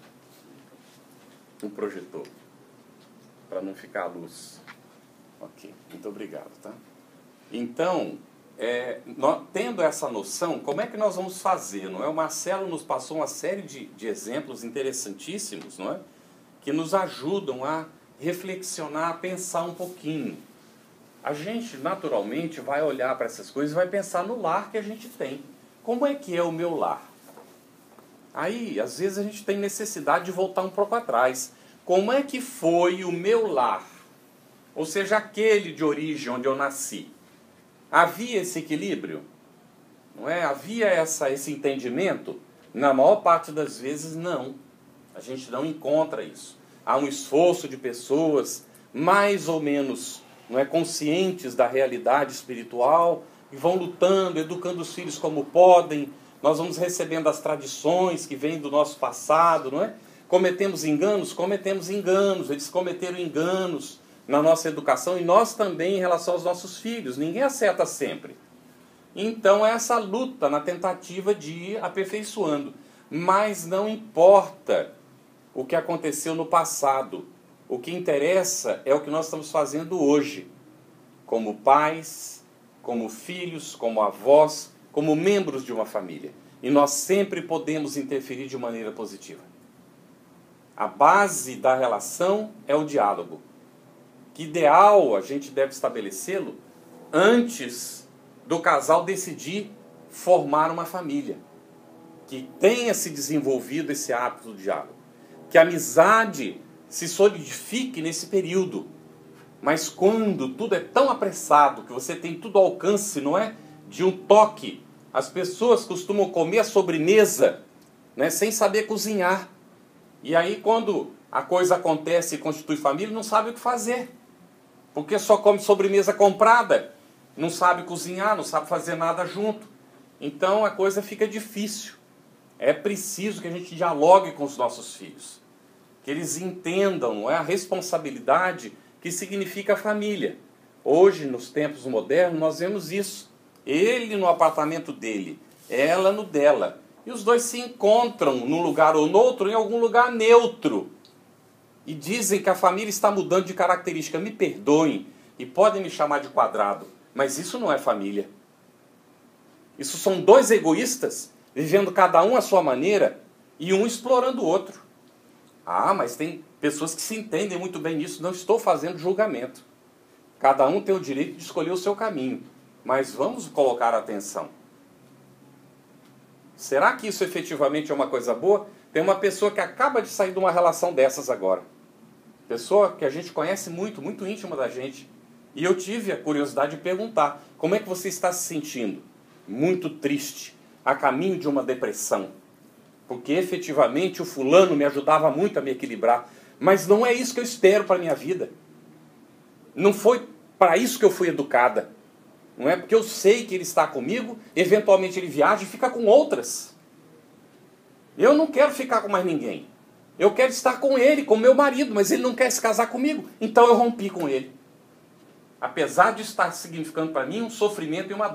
Um projetor, para não ficar a luz. Ok, muito obrigado, tá? Então, é, nós, tendo essa noção, como é que nós vamos fazer, não é? O Marcelo nos passou uma série de, de exemplos interessantíssimos, não é? Que nos ajudam a reflexionar, a pensar um pouquinho. A gente, naturalmente, vai olhar para essas coisas e vai pensar no lar que a gente tem. Como é que é o meu lar? Aí, às vezes, a gente tem necessidade de voltar um pouco atrás. Como é que foi o meu lar? Ou seja, aquele de origem onde eu nasci. Havia esse equilíbrio? Não é? Havia essa, esse entendimento? Na maior parte das vezes, não. A gente não encontra isso. Há um esforço de pessoas mais ou menos, não é, conscientes da realidade espiritual, e vão lutando, educando os filhos como podem. Nós vamos recebendo as tradições que vêm do nosso passado, não é? Cometemos enganos? Cometemos enganos. Eles cometeram enganos na nossa educação e nós também em relação aos nossos filhos. Ninguém acerta sempre. Então é essa luta na tentativa de ir aperfeiçoando. Mas não importa o que aconteceu no passado. O que interessa é o que nós estamos fazendo hoje. Como pais, como filhos, como avós, como membros de uma família. E nós sempre podemos interferir de maneira positiva. A base da relação é o diálogo. Que ideal a gente deve estabelecê-lo antes do casal decidir formar uma família. Que tenha se desenvolvido esse hábito do diálogo. Que a amizade se solidifique nesse período. Mas quando tudo é tão apressado, que você tem tudo ao alcance, não é? De um toque. As pessoas costumam comer a sobremesa, né, sem saber cozinhar. E aí quando a coisa acontece e constitui família, não sabe o que fazer. Porque só come sobremesa comprada, não sabe cozinhar, não sabe fazer nada junto. Então a coisa fica difícil. É preciso que a gente dialogue com os nossos filhos. Que eles entendam, não é, a responsabilidade que significa a família. Hoje, nos tempos modernos, nós vemos isso. Ele no apartamento dele, ela no dela. E os dois se encontram num lugar ou no outro, em algum lugar neutro. E dizem que a família está mudando de característica. Me perdoem e podem me chamar de quadrado, mas isso não é família. Isso são dois egoístas, vivendo cada um à sua maneira e um explorando o outro. Ah, mas tem pessoas que se entendem muito bem nisso. Não estou fazendo julgamento. Cada um tem o direito de escolher o seu caminho. Mas vamos colocar atenção. Será que isso efetivamente é uma coisa boa? Tem uma pessoa que acaba de sair de uma relação dessas agora. Pessoa que a gente conhece muito, muito íntima da gente. E eu tive a curiosidade de perguntar, como é que você está se sentindo? Muito triste, a caminho de uma depressão. Porque efetivamente o fulano me ajudava muito a me equilibrar. Mas não é isso que eu espero para a minha vida. Não foi para isso que eu fui educada. Não é porque eu sei que ele está comigo, eventualmente ele viaja e fica com outras. Eu não quero ficar com mais ninguém. Eu quero estar com ele, com meu marido, mas ele não quer se casar comigo. Então eu rompi com ele. Apesar de estar significando para mim um sofrimento e uma dor.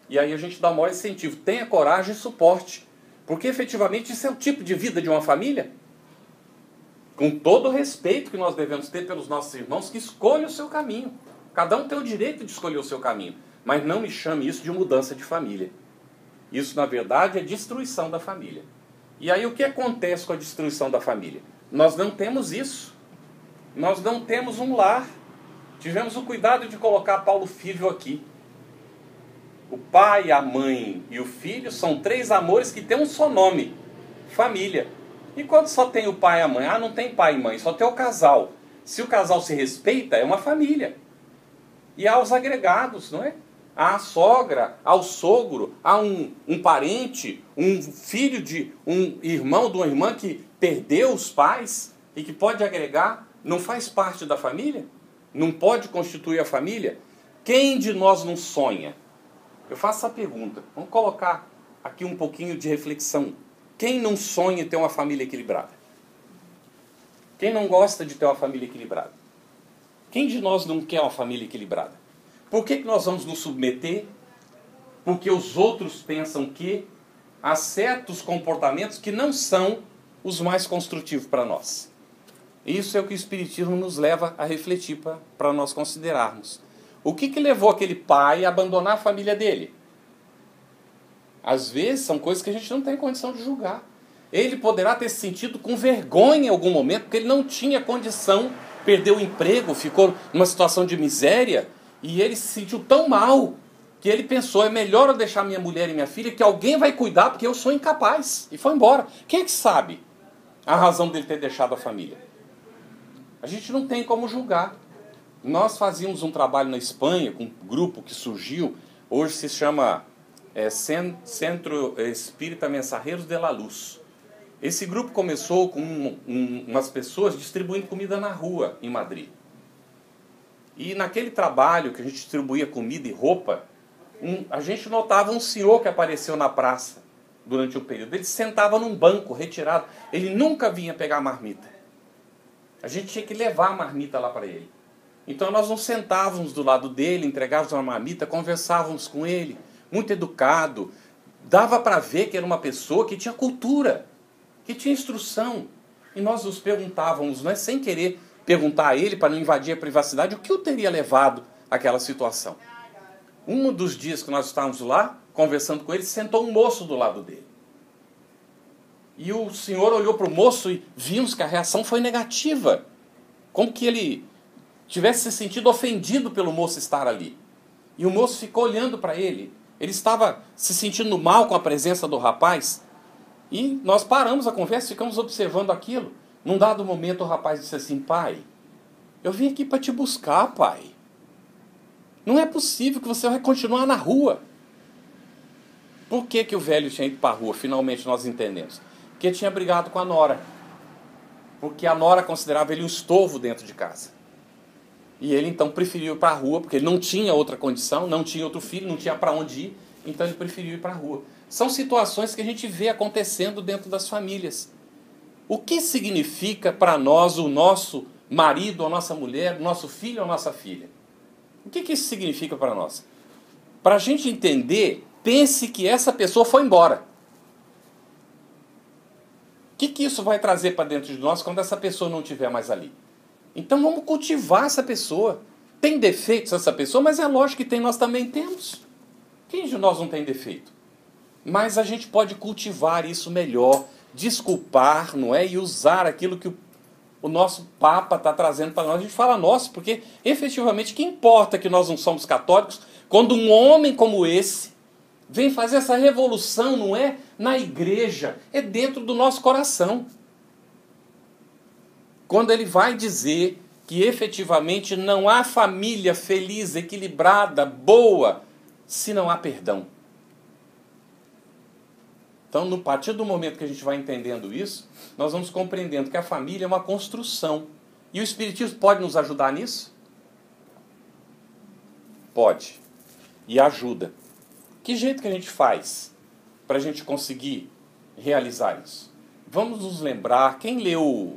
E aí a gente dá o maior incentivo. Tenha coragem e suporte. Porque efetivamente isso é o tipo de vida de uma família. Com todo o respeito que nós devemos ter pelos nossos irmãos, que escolham o seu caminho. Cada um tem o direito de escolher o seu caminho. Mas não me chame isso de mudança de família. Isso, na verdade, é destruição da família. E aí o que acontece com a destruição da família? Nós não temos isso. Nós não temos um lar. Tivemos o cuidado de colocar Paulo Fívio aqui. O pai, a mãe e o filho são três amores que têm um só nome: família. E quando só tem o pai e a mãe? Ah, não tem pai e mãe, só tem o casal. Se o casal se respeita, é uma família. E há os agregados, não é? Há a sogra, há o sogro, há um, um parente, um filho de um irmão de uma irmã que perdeu os pais e que pode agregar, não faz parte da família? Não pode constituir a família? Quem de nós não sonha? Eu faço essa pergunta. Vamos colocar aqui um pouquinho de reflexão. Quem não sonha em ter uma família equilibrada? Quem não gosta de ter uma família equilibrada? Quem de nós não quer uma família equilibrada? Por que que nós vamos nos submeter? Porque os outros pensam que há certos comportamentos que não são os mais construtivos para nós. Isso é o que o Espiritismo nos leva a refletir para nós considerarmos. O que que levou aquele pai a abandonar a família dele? Às vezes são coisas que a gente não tem condição de julgar. Ele poderá ter se sentido com vergonha em algum momento, porque ele não tinha condição, perdeu o emprego, ficou numa situação de miséria, e ele se sentiu tão mal, que ele pensou, é melhor eu deixar minha mulher e minha filha, que alguém vai cuidar, porque eu sou incapaz. E foi embora. Quem é que sabe a razão dele ter deixado a família? A gente não tem como julgar. Nós fazíamos um trabalho na Espanha, com um grupo que surgiu, hoje se chama é, Centro Espírita Mensarreiros de la Luz. Esse grupo começou com um, um, umas pessoas distribuindo comida na rua, em Madrid. E naquele trabalho que a gente distribuía comida e roupa, um, a gente notava um senhor que apareceu na praça durante o período. Ele sentava num banco retirado, ele nunca vinha pegar a marmita. A gente tinha que levar a marmita lá para ele. Então nós nos sentávamos do lado dele, entregávamos uma marmita, conversávamos com ele, muito educado. Dava para ver que era uma pessoa que tinha cultura, que tinha instrução. E nós nos perguntávamos, não é, sem querer perguntar a ele, para não invadir a privacidade, o que o teria levado àquela situação. Um dos dias que nós estávamos lá, conversando com ele, sentou um moço do lado dele. E o senhor olhou para o moço e vimos que a reação foi negativa. Como que ele tivesse se sentido ofendido pelo moço estar ali. E o moço ficou olhando para ele. Ele estava se sentindo mal com a presença do rapaz. E nós paramos a conversa, ficamos observando aquilo. Num dado momento o rapaz disse assim: pai, eu vim aqui para te buscar, pai. Não é possível que você vai continuar na rua. Por que que o velho tinha ido para a rua? Finalmente nós entendemos. Porque tinha brigado com a nora. Porque a nora considerava ele um estorvo dentro de casa. E ele então preferiu ir para a rua, porque ele não tinha outra condição, não tinha outro filho, não tinha para onde ir, então ele preferiu ir para a rua. São situações que a gente vê acontecendo dentro das famílias. O que significa para nós o nosso marido, a nossa mulher, o nosso filho ou a nossa filha? O que que isso significa para nós? Para a gente entender, pense que essa pessoa foi embora. O que que isso vai trazer para dentro de nós quando essa pessoa não estiver mais ali? Então vamos cultivar essa pessoa. Tem defeitos essa pessoa, mas é lógico que tem, nós também temos. Quem de nós não tem defeito? Mas a gente pode cultivar isso melhor, desculpar, não é? E usar aquilo que o, o nosso Papa está trazendo para nós. A gente fala nosso, porque efetivamente que importa que nós não somos católicos quando um homem como esse vem fazer essa revolução, não é na igreja, é dentro do nosso coração. Quando ele vai dizer que efetivamente não há família feliz, equilibrada, boa, se não há perdão. Então, no partir do momento que a gente vai entendendo isso, nós vamos compreendendo que a família é uma construção. E o Espiritismo pode nos ajudar nisso? Pode. E ajuda. Que jeito que a gente faz para a gente conseguir realizar isso? Vamos nos lembrar, quem leu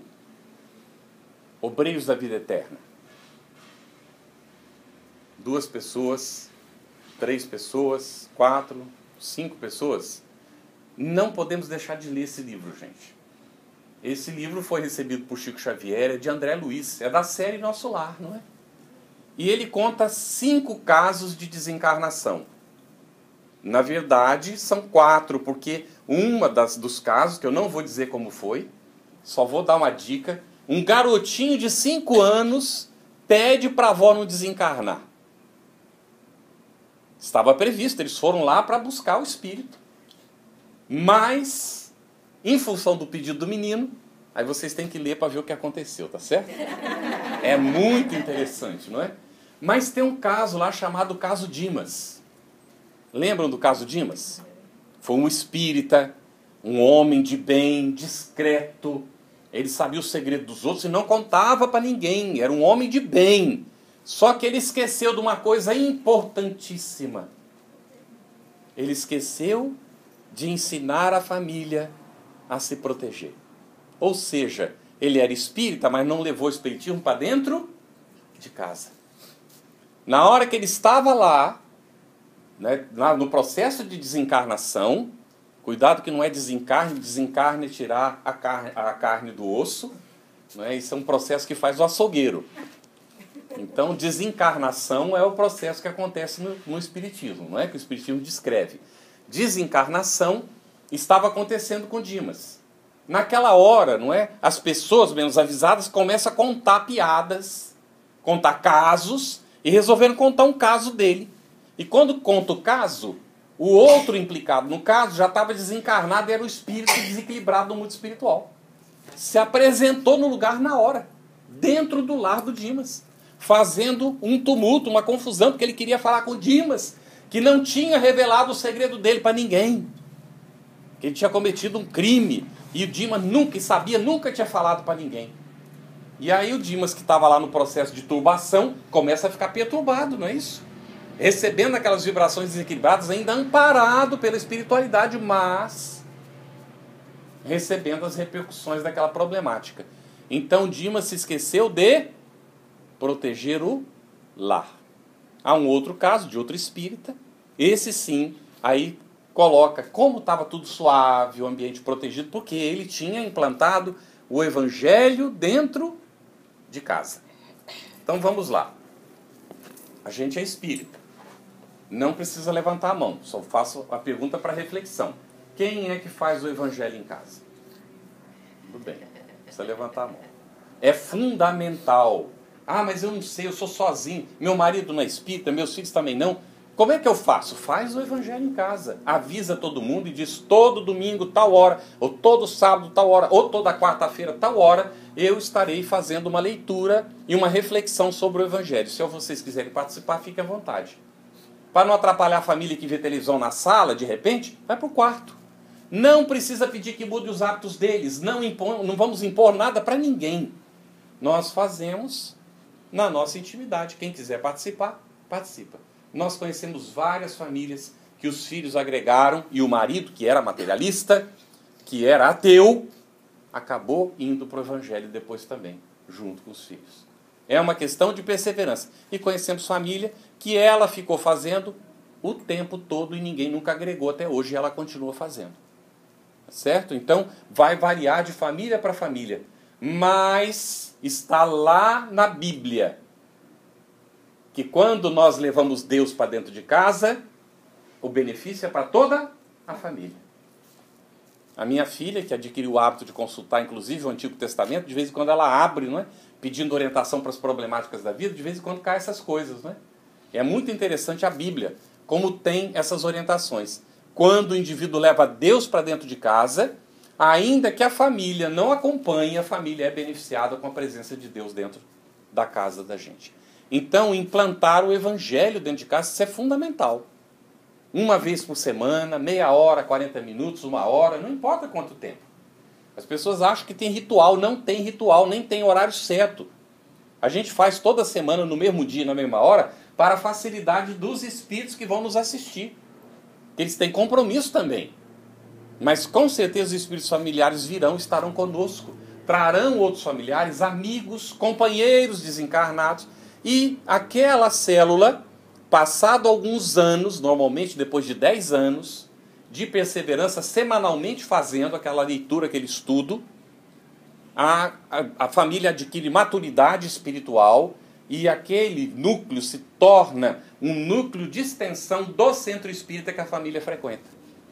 Obreiros da Vida Eterna? Duas pessoas três pessoas, quatro, cinco pessoas, não podemos deixar de ler esse livro, gente. Esse livro foi recebido por Chico Xavier, é de André Luiz, é da série Nosso Lar, não é? E ele conta cinco casos de desencarnação. Na verdade, são quatro, porque uma das, dos casos, que eu não vou dizer como foi, só vou dar uma dica, um garotinho de cinco anos pede para a avó não desencarnar. Estava previsto, eles foram lá para buscar o espírito. Mas, em função do pedido do menino, aí vocês têm que ler para ver o que aconteceu, tá certo? É muito interessante, não é? Mas tem um caso lá chamado caso Dimas. Lembram do caso Dimas? Foi um espírita, um homem de bem, discreto. Ele sabia o segredo dos outros e não contava para ninguém. Era um homem de bem. Só que ele esqueceu de uma coisa importantíssima. Ele esqueceu de ensinar a família a se proteger. Ou seja, ele era espírita, mas não levou o espiritismo para dentro de casa. Na hora que ele estava lá, né, no processo de desencarnação, cuidado que não é desencarne, desencarne é tirar a carne, a carne do osso, né, isso é um processo que faz o açougueiro. Então, desencarnação é o processo que acontece no, no espiritismo, não é que o espiritismo descreve. Desencarnação estava acontecendo com Dimas. Naquela hora, não é, as pessoas menos avisadas começam a contar piadas, contar casos, e resolveram contar um caso dele. E quando conta o caso, o outro implicado no caso já estava desencarnado e era o espírito desequilibrado do mundo espiritual. Se apresentou no lugar na hora, dentro do lar do Dimas, fazendo um tumulto, uma confusão, porque ele queria falar com o Dimas, que não tinha revelado o segredo dele para ninguém. Que ele tinha cometido um crime, e o Dimas nunca sabia, nunca tinha falado para ninguém. E aí o Dimas, que estava lá no processo de turbação, começa a ficar perturbado, não é isso? Recebendo aquelas vibrações desequilibradas, ainda amparado pela espiritualidade, mas recebendo as repercussões daquela problemática. Então Dimas se esqueceu de proteger o lar. Há um outro caso de outro espírita, esse sim, aí coloca como estava tudo suave, o ambiente protegido, porque ele tinha implantado o evangelho dentro de casa. Então vamos lá. A gente é espírita. Não precisa levantar a mão, só faço a pergunta para reflexão. Quem é que faz o evangelho em casa? Tudo bem, não precisa levantar a mão. É fundamental. Ah, mas eu não sei, eu sou sozinho, meu marido não é espírita, meus filhos também não. Como é que eu faço? Faz o evangelho em casa. Avisa todo mundo e diz todo domingo, tal hora, ou todo sábado, tal hora, ou toda quarta-feira, tal hora, eu estarei fazendo uma leitura e uma reflexão sobre o evangelho. Se vocês quiserem participar, fiquem à vontade. Para não atrapalhar a família que vê televisão na sala, de repente, vai para o quarto. Não precisa pedir que mude os hábitos deles. Não, impor, não vamos impor nada para ninguém. Nós fazemos na nossa intimidade. Quem quiser participar, participa. Nós conhecemos várias famílias que os filhos agregaram e o marido, que era materialista, que era ateu, acabou indo para o evangelho depois também, junto com os filhos. É uma questão de perseverança. E conhecemos família que ela ficou fazendo o tempo todo e ninguém nunca agregou até hoje e ela continua fazendo. Certo? Então, vai variar de família para família. Mas está lá na Bíblia que quando nós levamos Deus para dentro de casa, o benefício é para toda a família. A minha filha, que adquiriu o hábito de consultar, inclusive, o Antigo Testamento, de vez em quando ela abre, não é? Pedindo orientação para as problemáticas da vida, de vez em quando cai essas coisas. Não é? É muito interessante a Bíblia, como tem essas orientações. Quando o indivíduo leva Deus para dentro de casa, ainda que a família não acompanhe, a família é beneficiada com a presença de Deus dentro da casa da gente. Então, implantar o evangelho dentro de casa, isso é fundamental. Uma vez por semana, meia hora, quarenta minutos, uma hora, não importa quanto tempo. As pessoas acham que tem ritual, não tem ritual, nem tem horário certo. A gente faz toda semana, no mesmo dia, na mesma hora, para a facilidade dos espíritos que vão nos assistir. Eles têm compromisso também. Mas com certeza os espíritos familiares virão, estarão conosco. Trarão outros familiares, amigos, companheiros desencarnados. E aquela célula passado alguns anos, normalmente depois de dez anos, de perseverança, semanalmente fazendo aquela leitura, aquele estudo, a, a, a família adquire maturidade espiritual e aquele núcleo se torna um núcleo de extensão do centro espírita que a família frequenta.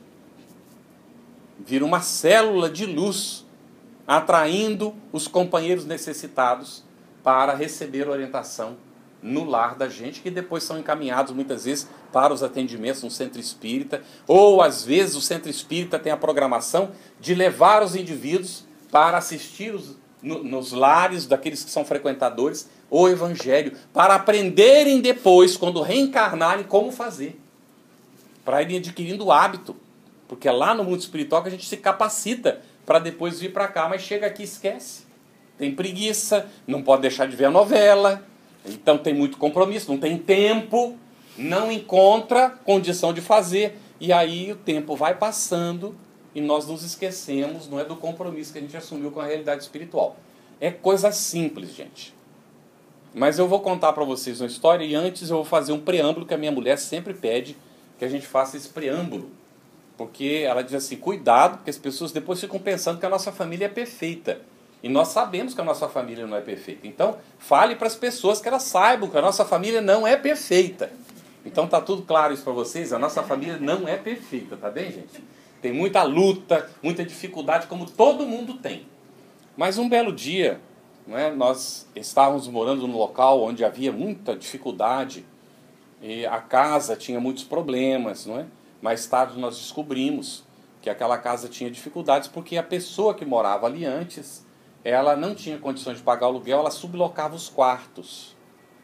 Vira uma célula de luz, atraindo os companheiros necessitados para receber orientação no lar da gente, que depois são encaminhados muitas vezes para os atendimentos no centro espírita, ou às vezes o centro espírita tem a programação de levar os indivíduos para assistir os, no, nos lares daqueles que são frequentadores o evangelho, para aprenderem depois, quando reencarnarem, como fazer, para irem adquirindo o hábito, porque é lá no mundo espiritual que a gente se capacita para depois vir para cá, mas chega aqui e esquece, tem preguiça, não pode deixar de ver a novela, então tem muito compromisso, não tem tempo, não encontra condição de fazer, e aí o tempo vai passando e nós nos esquecemos, não é, do compromisso que a gente assumiu com a realidade espiritual. É coisa simples, gente. Mas eu vou contar para vocês uma história e antes eu vou fazer um preâmbulo que a minha mulher sempre pede que a gente faça esse preâmbulo. Porque ela diz assim, cuidado, porque as pessoas depois ficam pensando que a nossa família é perfeita. E nós sabemos que a nossa família não é perfeita. Então, fale para as pessoas que elas saibam que a nossa família não é perfeita. Então, tá tudo claro isso para vocês? A nossa família não é perfeita, tá bem, gente? Tem muita luta, muita dificuldade, como todo mundo tem. Mas um belo dia, não é, nós estávamos morando num local onde havia muita dificuldade. E a casa tinha muitos problemas, não é? Mais tarde nós descobrimos que aquela casa tinha dificuldades porque a pessoa que morava ali antes, ela não tinha condições de pagar o aluguel, ela sublocava os quartos.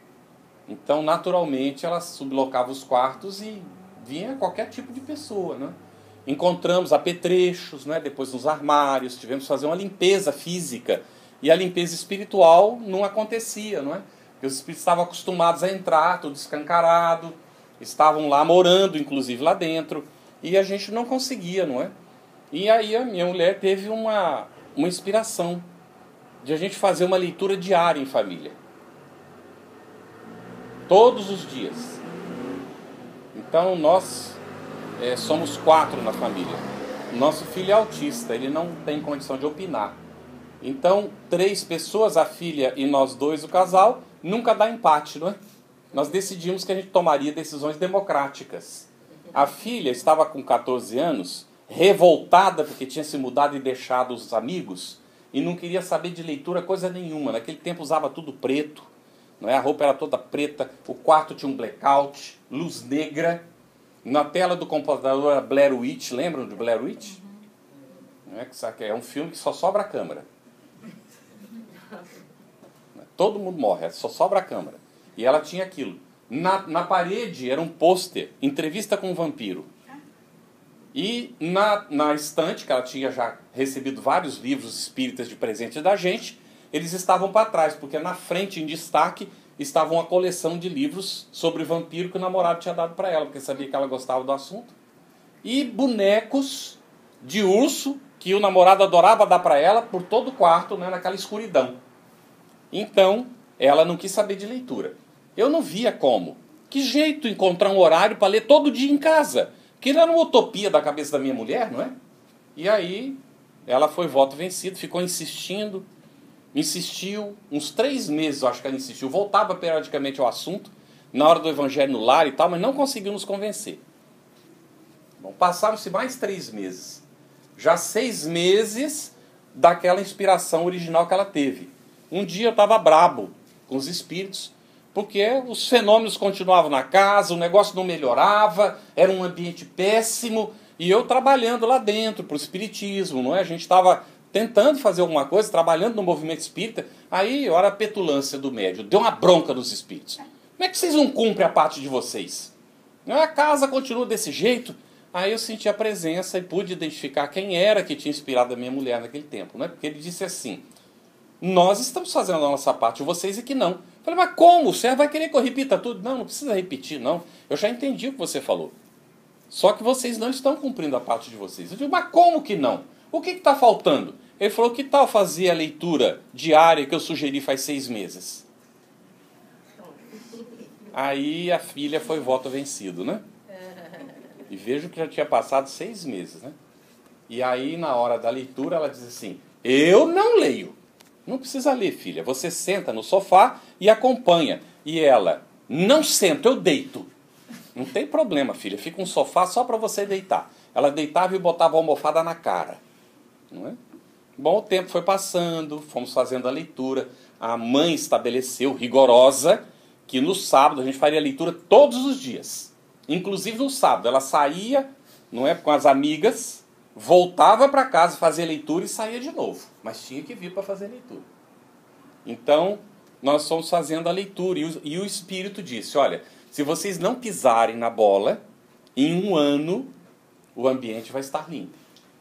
Então, naturalmente, ela sublocava os quartos e vinha qualquer tipo de pessoa, né? Encontramos apetrechos, né? Depois nos armários, tivemos que fazer uma limpeza física. E a limpeza espiritual não acontecia, não é? Porque os espíritos estavam acostumados a entrar, tudo escancarado, estavam lá morando, inclusive lá dentro, e a gente não conseguia, não é? E aí a minha mulher teve uma, uma inspiração de a gente fazer uma leitura diária em família. Todos os dias. Então nós é, somos quatro na família. Nosso filho é autista, ele não tem condição de opinar. Então, três pessoas, a filha e nós dois, o casal, nunca dá empate, não é? Nós decidimos que a gente tomaria decisões democráticas. A filha estava com catorze anos, revoltada porque tinha se mudado e deixado os amigos, e não queria saber de leitura coisa nenhuma. Naquele tempo usava tudo preto, não é? A roupa era toda preta, o quarto tinha um blackout, luz negra, na tela do computador era Blair Witch, lembram de Blair Witch? Não é? É um filme que só sobra a câmera. Todo mundo morre, só sobra a câmera. E ela tinha aquilo. Na, na parede era um pôster, entrevista com um vampiro. E na, na estante, que ela tinha já recebido vários livros espíritas de presente da gente, eles estavam para trás, porque na frente, em destaque, estava uma coleção de livros sobre vampiro que o namorado tinha dado para ela, porque sabia que ela gostava do assunto. E bonecos de urso, que o namorado adorava dar para ela, por todo o quarto, né, naquela escuridão. Então, ela não quis saber de leitura. Eu não via como. Que jeito encontrar um horário para ler todo dia em casa? Que era uma utopia da cabeça da minha mulher, não é? E aí, ela foi voto vencido, ficou insistindo, insistiu, uns três meses eu acho que ela insistiu, voltava periodicamente ao assunto, na hora do evangelho no lar e tal, mas não conseguiu nos convencer. Bom, passaram-se mais três meses. Já seis meses daquela inspiração original que ela teve. Um dia eu estava brabo com os espíritos, porque os fenômenos continuavam na casa, o negócio não melhorava, era um ambiente péssimo, e eu trabalhando lá dentro para o espiritismo, não é? A gente estava tentando fazer alguma coisa, trabalhando no movimento espírita, aí olha a petulância do médium, deu uma bronca nos espíritos. Como é que vocês não cumprem a parte de vocês? A casa continua desse jeito. Aí eu senti a presença e pude identificar quem era que tinha inspirado a minha mulher naquele tempo, né? Porque ele disse assim: nós estamos fazendo a nossa parte, vocês é que não. Eu falei, mas como? Você vai querer que eu repita tudo? Não, não precisa repetir, não. Eu já entendi o que você falou. Só que vocês não estão cumprindo a parte de vocês. Eu digo, mas como que não? O que está faltando? Ele falou, que tal fazer a leitura diária que eu sugeri faz seis meses? Aí a filha foi voto vencido, né? E vejo que já tinha passado seis meses, né? E aí, na hora da leitura, ela diz assim, eu não leio. Não precisa ler, filha. Você senta no sofá e acompanha. E ela, não sento, eu deito. Não tem problema, filha. Fica um sofá só para você deitar. Ela deitava e botava a almofada na cara. Não é? Bom, o tempo foi passando, fomos fazendo a leitura. A mãe estabeleceu, rigorosa, que no sábado a gente faria a leitura todos os dias. Inclusive no sábado. Ela saía, não é, com as amigas, voltava para casa, fazia leitura e saía de novo. Mas tinha que vir para fazer leitura. Então, nós fomos fazendo a leitura. E o, e o Espírito disse, olha, se vocês não pisarem na bola, em um ano o ambiente vai estar limpo.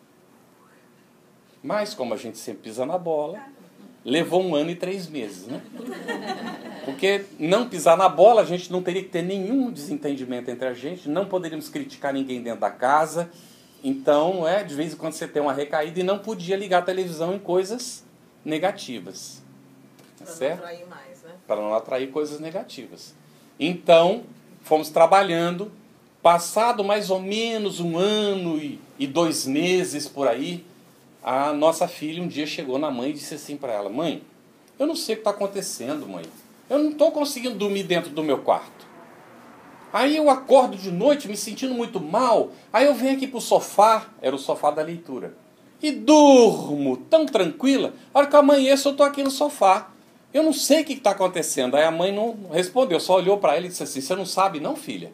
Mas, como a gente sempre pisa na bola, levou um ano e três meses, né? Porque não pisar na bola, a gente não teria que ter nenhum desentendimento entre a gente, não poderíamos criticar ninguém dentro da casa. Então, é, de vez em quando você tem uma recaída e não podia ligar a televisão em coisas negativas. Para certo? não atrair mais, né? Para não atrair coisas negativas. Então, fomos trabalhando. Passado mais ou menos um ano e, e dois meses por aí, a nossa filha um dia chegou na mãe e disse assim para ela, mãe, eu não sei o que está acontecendo, mãe. Eu não estou conseguindo dormir dentro do meu quarto. Aí eu acordo de noite me sentindo muito mal. Aí eu venho aqui para o sofá, era o sofá da leitura, e durmo tão tranquila. A hora que eu amanheço eu estou aqui no sofá. Eu não sei o que está acontecendo. Aí a mãe não respondeu, só olhou para ela e disse assim, você não sabe não, filha?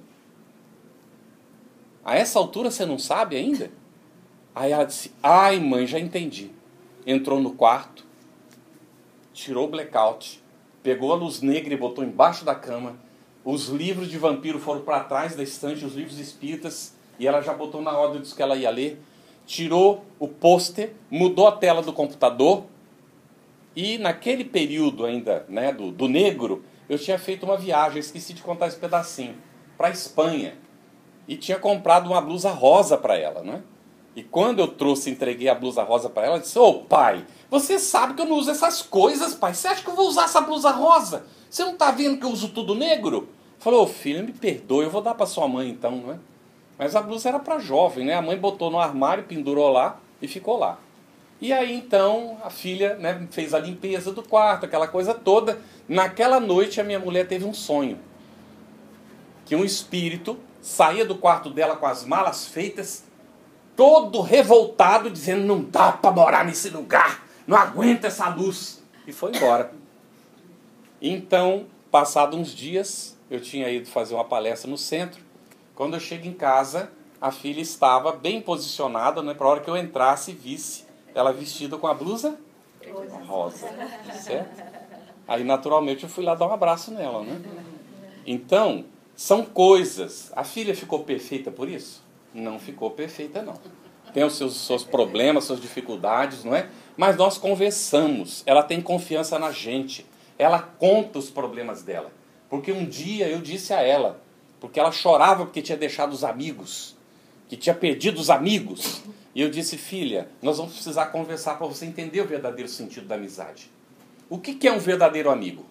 A essa altura você não sabe ainda? Aí ela disse, ai mãe, já entendi. Entrou no quarto, tirou o blackout, pegou a luz negra e botou embaixo da cama. Os livros de vampiro foram para trás da estante, os livros espíritas, e ela já botou na ordem dos que ela ia ler. Tirou o pôster, mudou a tela do computador. E naquele período ainda, né, do, do negro, eu tinha feito uma viagem, esqueci de contar esse pedacinho, para a Espanha. E tinha comprado uma blusa rosa para ela, né? E quando eu trouxe e entreguei a blusa rosa para ela, ela disse, ô oh, pai, você sabe que eu não uso essas coisas, pai. Você acha que eu vou usar essa blusa rosa? Você não está vendo que eu uso tudo negro? Falou, oh, filho, me perdoe, eu vou dar para sua mãe então, não é? Mas a blusa era para jovem, né? A mãe botou no armário, pendurou lá e ficou lá. E aí então a filha, né, fez a limpeza do quarto, aquela coisa toda. Naquela noite a minha mulher teve um sonho. Que um espírito saía do quarto dela com as malas feitas, todo revoltado, dizendo, não dá para morar nesse lugar, não aguenta essa luz. E foi embora. Então, passados uns dias, eu tinha ido fazer uma palestra no centro. Quando eu chego em casa, a filha estava bem posicionada, né, para a hora que eu entrasse e visse ela vestida com a blusa rosa. Certo? Aí, naturalmente, eu fui lá dar um abraço nela, né? Então, são coisas. A filha ficou perfeita por isso? Não ficou perfeita, não. Tem os seus, seus problemas, suas dificuldades, não é? Mas nós conversamos. Ela tem confiança na gente. Ela conta os problemas dela. Porque um dia eu disse a ela, porque ela chorava porque tinha deixado os amigos, que tinha perdido os amigos. E eu disse, filha, nós vamos precisar conversar para você entender o verdadeiro sentido da amizade. O que, que é um verdadeiro amigo?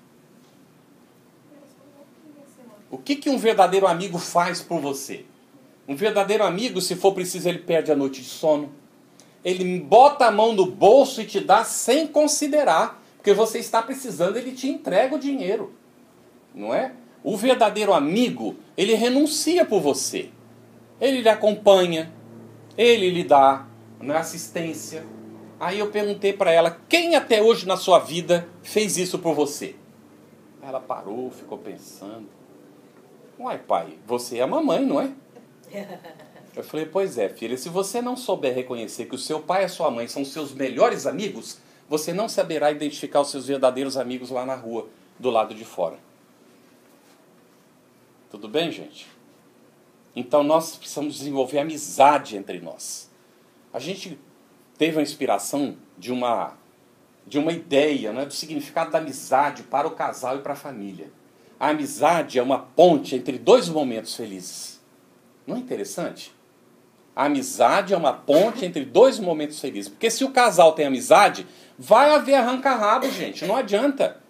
O que, que um verdadeiro amigo faz por você? Um verdadeiro amigo, se for preciso, ele perde a noite de sono. Ele bota a mão no bolso e te dá sem considerar. Porque você está precisando, ele te entrega o dinheiro. Não é? O verdadeiro amigo, ele renuncia por você. Ele lhe acompanha. Ele lhe dá, né, assistência. Aí eu perguntei para ela, quem até hoje na sua vida fez isso por você? Ela parou, ficou pensando. Uai, pai, você é a mamãe, não é? Eu falei, pois é, filha, se você não souber reconhecer que o seu pai e a sua mãe são seus melhores amigos, você não saberá identificar os seus verdadeiros amigos lá na rua, do lado de fora. Tudo bem, gente? Então nós precisamos desenvolver amizade entre nós. A gente teve a inspiração de uma, de uma ideia, né, do significado da amizade para o casal e para a família. A amizade é uma ponte entre dois momentos felizes. Não é interessante? A amizade é uma ponte entre dois momentos felizes. Porque se o casal tem amizade, vai haver arranca-rabo, gente. Não adianta.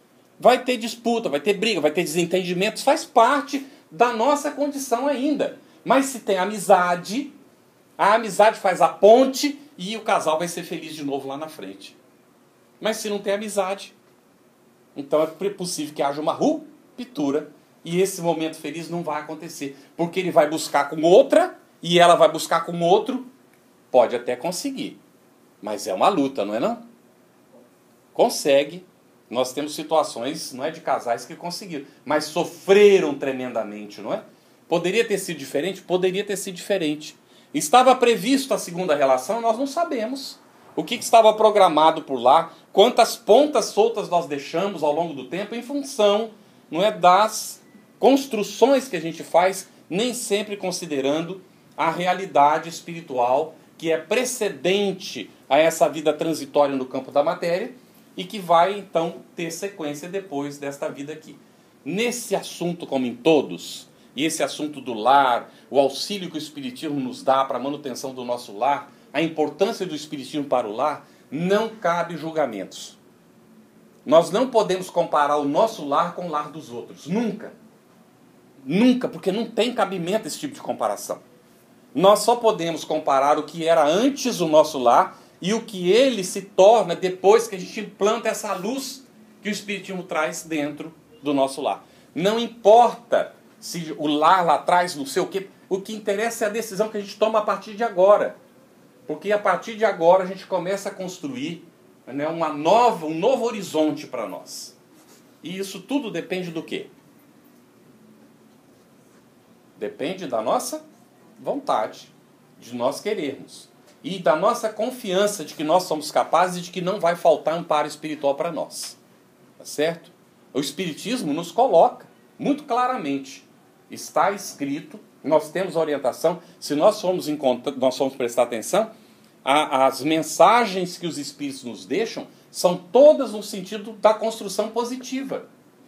Vai ter disputa, vai ter briga, vai ter desentendimentos, faz parte da nossa condição ainda. Mas se tem amizade, a amizade faz a ponte e o casal vai ser feliz de novo lá na frente. Mas se não tem amizade, então é possível que haja uma ruptura e esse momento feliz não vai acontecer. Porque ele vai buscar com outra e ela vai buscar com outro. Pode até conseguir, mas é uma luta, não é não? Consegue. Nós temos situações, não é, de casais que conseguiram, mas sofreram tremendamente, não é? Poderia ter sido diferente? Poderia ter sido diferente. Estava previsto a segunda relação? Nós não sabemos. O que estava programado por lá? Quantas pontas soltas nós deixamos ao longo do tempo em função, não é, das construções que a gente faz, nem sempre considerando a realidade espiritual que é precedente a essa vida transitória no campo da matéria e que vai, então, ter sequência depois desta vida aqui. Nesse assunto, como em todos, e esse assunto do lar, o auxílio que o Espiritismo nos dá para a manutenção do nosso lar, a importância do Espiritismo para o lar, não cabe julgamentos. Nós não podemos comparar o nosso lar com o lar dos outros. Nunca. Nunca, porque não tem cabimento esse tipo de comparação. Nós só podemos comparar o que era antes o nosso lar e o que ele se torna depois que a gente implanta essa luz que o Espiritismo traz dentro do nosso lar. Não importa se o lar lá atrás, não sei o quê, o que interessa é a decisão que a gente toma a partir de agora. Porque a partir de agora a gente começa a construir, né, uma nova, um novo horizonte para nós. E isso tudo depende do quê? Depende da nossa vontade, de nós querermos. E da nossa confiança de que nós somos capazes e de que não vai faltar amparo espiritual para nós. Tá certo? O Espiritismo nos coloca muito claramente. Está escrito, nós temos orientação, se nós formos, nós formos prestar atenção, a, as mensagens que os Espíritos nos deixam são todas no sentido da construção positiva.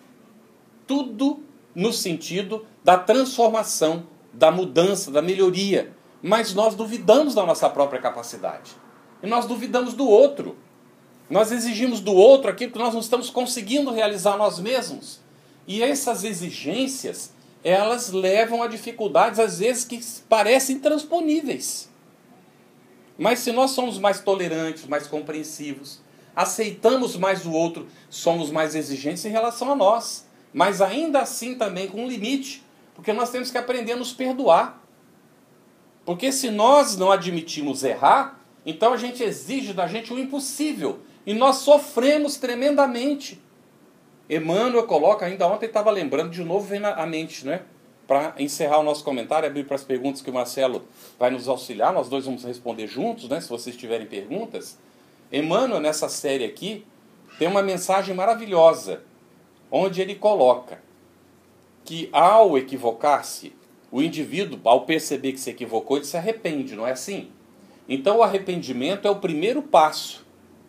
Tudo no sentido da transformação, da mudança, da melhoria. Mas nós duvidamos da nossa própria capacidade. E nós duvidamos do outro. Nós exigimos do outro aquilo que nós não estamos conseguindo realizar nós mesmos. E essas exigências, elas levam a dificuldades, às vezes, que parecem intransponíveis. Mas se nós somos mais tolerantes, mais compreensivos, aceitamos mais o outro, somos mais exigentes em relação a nós. Mas ainda assim também com um limite, porque nós temos que aprender a nos perdoar. Porque se nós não admitimos errar, então a gente exige da gente o impossível. E nós sofremos tremendamente. Emmanuel coloca, ainda ontem estava lembrando, de novo vem à mente, né? Para encerrar o nosso comentário, abrir para as perguntas que o Marcelo vai nos auxiliar, nós dois vamos responder juntos, né? Se vocês tiverem perguntas. Emmanuel, nessa série aqui, tem uma mensagem maravilhosa, onde ele coloca que ao equivocar-se, o indivíduo, ao perceber que se equivocou, ele se arrepende, não é assim? Então o arrependimento é o primeiro passo.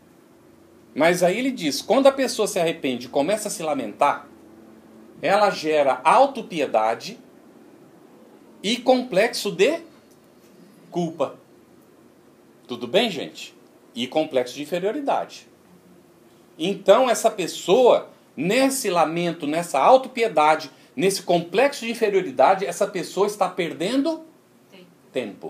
Mas aí ele diz, quando a pessoa se arrepende e começa a se lamentar, ela gera autopiedade e complexo de culpa. Tudo bem, gente? E complexo de inferioridade. Então essa pessoa, nesse lamento, nessa autopiedade, nesse complexo de inferioridade, essa pessoa está perdendo Sim. tempo.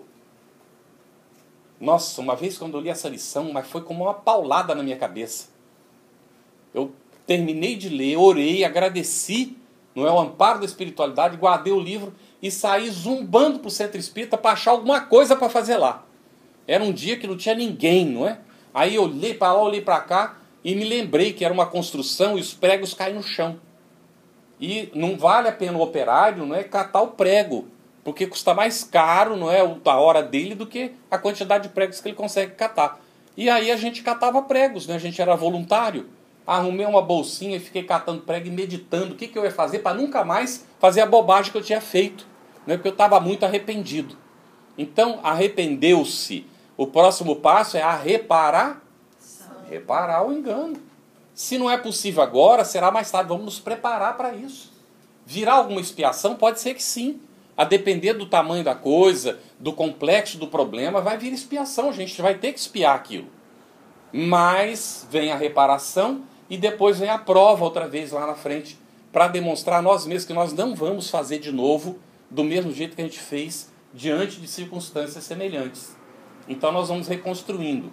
Nossa, uma vez quando eu li essa lição, mas foi como uma paulada na minha cabeça. Eu terminei de ler, orei, agradeci, não é, o amparo da espiritualidade, guardei o livro e saí zumbando para o centro espírita para achar alguma coisa para fazer lá. Era um dia que não tinha ninguém, não é? Aí eu olhei para lá, olhei para cá e me lembrei que era uma construção e os pregos caem no chão. E não vale a pena o operário, não é, catar o prego, porque custa mais caro, não é, a hora dele do que a quantidade de pregos que ele consegue catar. E aí a gente catava pregos, né? A gente era voluntário. Arrumei uma bolsinha e fiquei catando prego e meditando o que, que eu ia fazer para nunca mais fazer a bobagem que eu tinha feito, né? Porque eu estava muito arrependido. Então, arrependeu-se. O próximo passo é a reparar, reparar o engano. Se não é possível agora, será mais tarde. Vamos nos preparar para isso. Virá alguma expiação? Pode ser que sim. A depender do tamanho da coisa, do complexo do problema, vai vir expiação. A gente vai ter que expiar aquilo. Mas vem a reparação e depois vem a prova outra vez lá na frente, para demonstrar a nós mesmos que nós não vamos fazer de novo do mesmo jeito que a gente fez diante de circunstâncias semelhantes. Então nós vamos reconstruindo.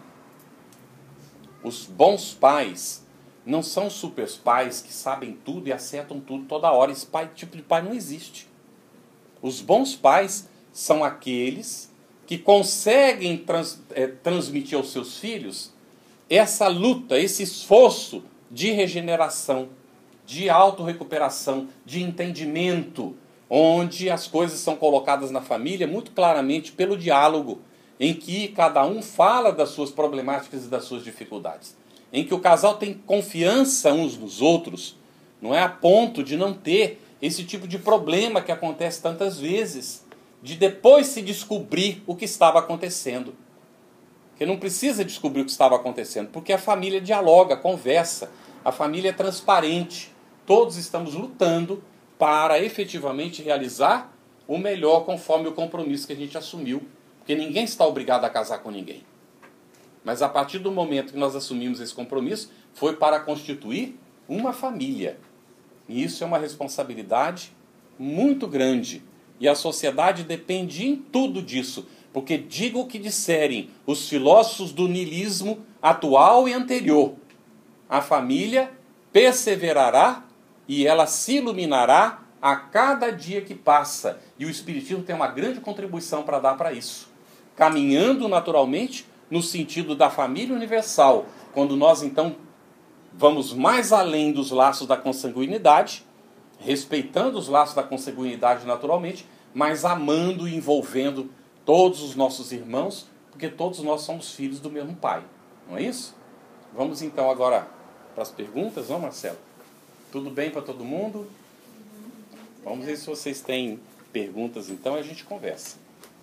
Os bons pais não são super pais que sabem tudo e acertam tudo toda hora. Esse pai, tipo de pai não existe. Os bons pais são aqueles que conseguem trans, é, transmitir aos seus filhos essa luta, esse esforço de regeneração, de autorrecuperação, de entendimento, onde as coisas são colocadas na família muito claramente pelo diálogo, em que cada um fala das suas problemáticas e das suas dificuldades, em que o casal tem confiança uns nos outros, não é a ponto de não ter esse tipo de problema que acontece tantas vezes, de depois se descobrir o que estava acontecendo. Porque não precisa descobrir o que estava acontecendo, porque a família dialoga, conversa, a família é transparente, todos estamos lutando para efetivamente realizar o melhor conforme o compromisso que a gente assumiu, porque ninguém está obrigado a casar com ninguém. Mas a partir do momento que nós assumimos esse compromisso, foi para constituir uma família. E isso é uma responsabilidade muito grande. E a sociedade depende em tudo disso. Porque diga o que disserem os filósofos do niilismo atual e anterior. A família perseverará e ela se iluminará a cada dia que passa. E o Espiritismo tem uma grande contribuição para dar para isso. Caminhando naturalmente no sentido da família universal, quando nós então vamos mais além dos laços da consanguinidade, respeitando os laços da consanguinidade naturalmente, mas amando e envolvendo todos os nossos irmãos, porque todos nós somos filhos do mesmo Pai. Não é isso? Vamos então agora para as perguntas, não, Marcelo? Tudo bem para todo mundo? Vamos ver se vocês têm perguntas então e a gente conversa.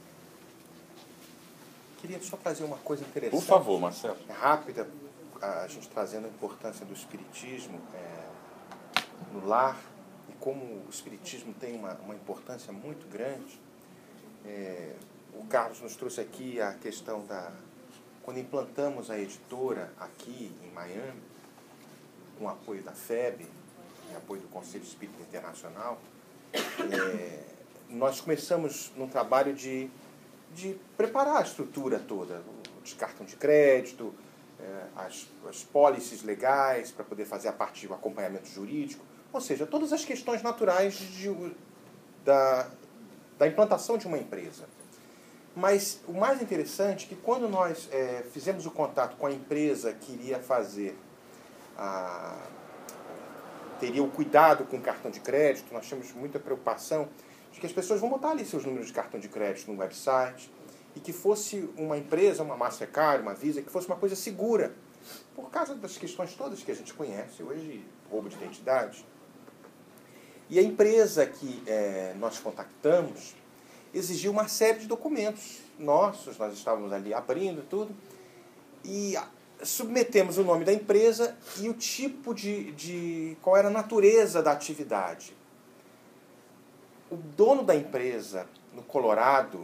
Queria só trazer uma coisa interessante. Por favor, Marcelo. Rápida, a gente trazendo a importância do Espiritismo é, no lar e como o Espiritismo tem uma, uma importância muito grande. É, o Carlos nos trouxe aqui a questão da... Quando implantamos a editora aqui em Miami, com o apoio da F E B, e apoio do Conselho Espírita Internacional, é, nós começamos num trabalho de, de preparar a estrutura toda, de cartão de crédito, é, as, as pólices legais para poder fazer a parte do acompanhamento jurídico, ou seja, todas as questões naturais de, da, da implantação de uma empresa. Mas o mais interessante é que quando nós é, fizemos o contato com a empresa que iria fazer, a, teria o cuidado com o cartão de crédito, nós tínhamos muita preocupação de que as pessoas vão botar ali seus números de cartão de crédito no website e que fosse uma empresa, uma Mastercard, uma Visa, que fosse uma coisa segura, por causa das questões todas que a gente conhece hoje, roubo de identidade. E a empresa que é, nós contactamos exigiu uma série de documentos nossos, nós estávamos ali abrindo tudo, e submetemos o nome da empresa e o tipo de, de... qual era a natureza da atividade. O dono da empresa, no Colorado,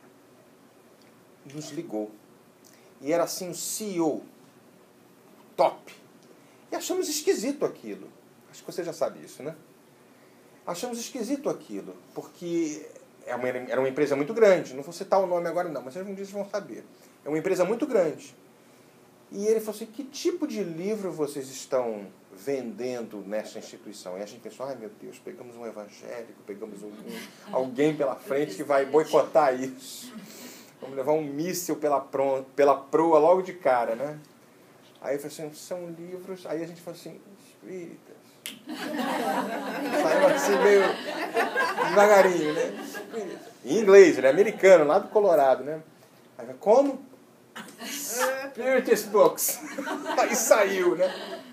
nos ligou. E era assim, o C E O, top. E achamos esquisito aquilo. Acho que você já sabe isso, né? Achamos esquisito aquilo, porque era uma empresa muito grande. Não vou citar o nome agora não, mas um dia vocês vão saber. É uma empresa muito grande. E ele falou assim, que tipo de livro vocês estão vendendo nessa instituição? E a gente pensou, ai meu Deus, pegamos um evangélico, pegamos um, um, alguém pela frente que vai boicotar isso. Vamos levar um míssil pela, pro, pela proa logo de cara, né? Aí eu falei assim, são livros... Aí a gente falou assim, espíritas. Saiu assim meio devagarinho, né? Espíritas. Em inglês, ele é americano, lá do Colorado, né? Aí eu falei, como? Spiritist Books. Aí saiu, né?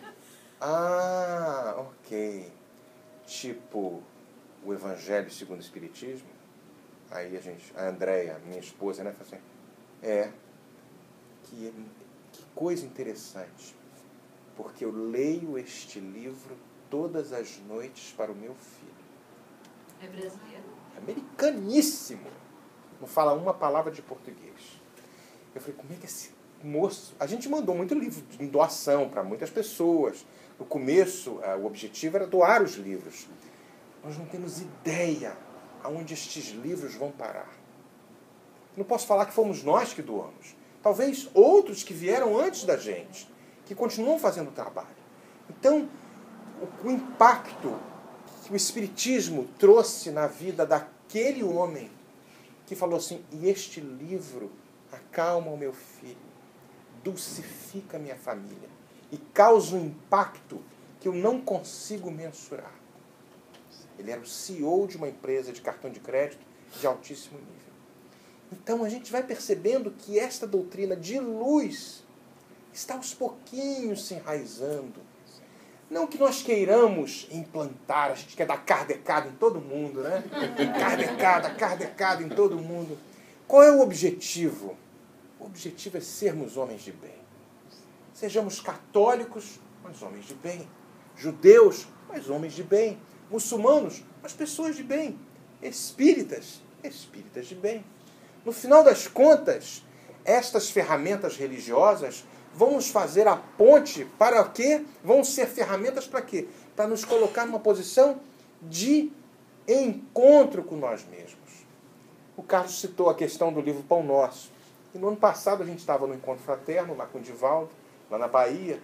Ah, ok. Tipo, o Evangelho segundo o Espiritismo. Aí a gente, a Andréia, minha esposa, né, falou assim, é, que, que coisa interessante, porque eu leio este livro todas as noites para o meu filho. É brasileiro? Americaníssimo. Não fala uma palavra de português. Eu falei, como é que esse moço, a gente mandou muito livro de doação para muitas pessoas. No começo, o objetivo era doar os livros. Nós não temos ideia aonde estes livros vão parar. Não posso falar que fomos nós que doamos. Talvez outros que vieram antes da gente, que continuam fazendo o trabalho. Então, o, o impacto que o Espiritismo trouxe na vida daquele homem que falou assim, e este livro acalma o meu filho, dulcifica a minha família e causa um impacto que eu não consigo mensurar. Ele era o C E O de uma empresa de cartão de crédito de altíssimo nível. Então a gente vai percebendo que esta doutrina de luz está aos pouquinhos se enraizando. Não que nós queiramos implantar, a gente quer dar kardecada em todo mundo, né? Kardecada, kardecada em todo mundo. Qual é o objetivo? O objetivo é sermos homens de bem. Sejamos católicos, mas homens de bem. Judeus, mas homens de bem. Muçulmanos, mas pessoas de bem. Espíritas, espíritas de bem. No final das contas, estas ferramentas religiosas vão nos fazer a ponte para o quê? Vão ser ferramentas para quê? Para nos colocar numa posição de encontro com nós mesmos. O Carlos citou a questão do livro Pão Nosso. E no ano passado a gente estava no Encontro Fraterno, lá com o Divaldo, lá na Bahia.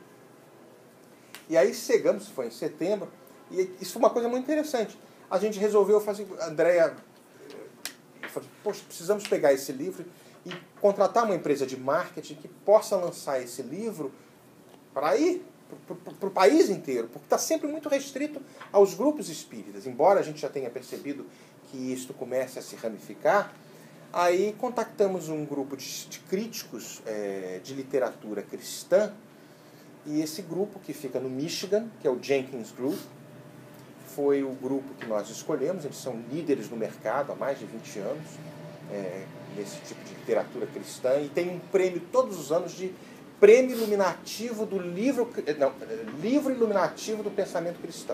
E aí chegamos, foi em setembro, e isso foi uma coisa muito interessante. A gente resolveu fazer, a Andréia, falou, poxa, precisamos pegar esse livro e contratar uma empresa de marketing que possa lançar esse livro para ir para o país inteiro, porque está sempre muito restrito aos grupos espíritas. Embora a gente já tenha percebido que isto comece a se ramificar, aí contactamos um grupo de, de críticos é, de literatura cristã, e esse grupo que fica no Michigan, que é o Jenkins Group, foi o grupo que nós escolhemos. Eles são líderes no mercado há mais de vinte anos, é, nesse tipo de literatura cristã, e tem um prêmio todos os anos de Prêmio Iluminativo do Livro, não, Livro Iluminativo do Pensamento Cristão.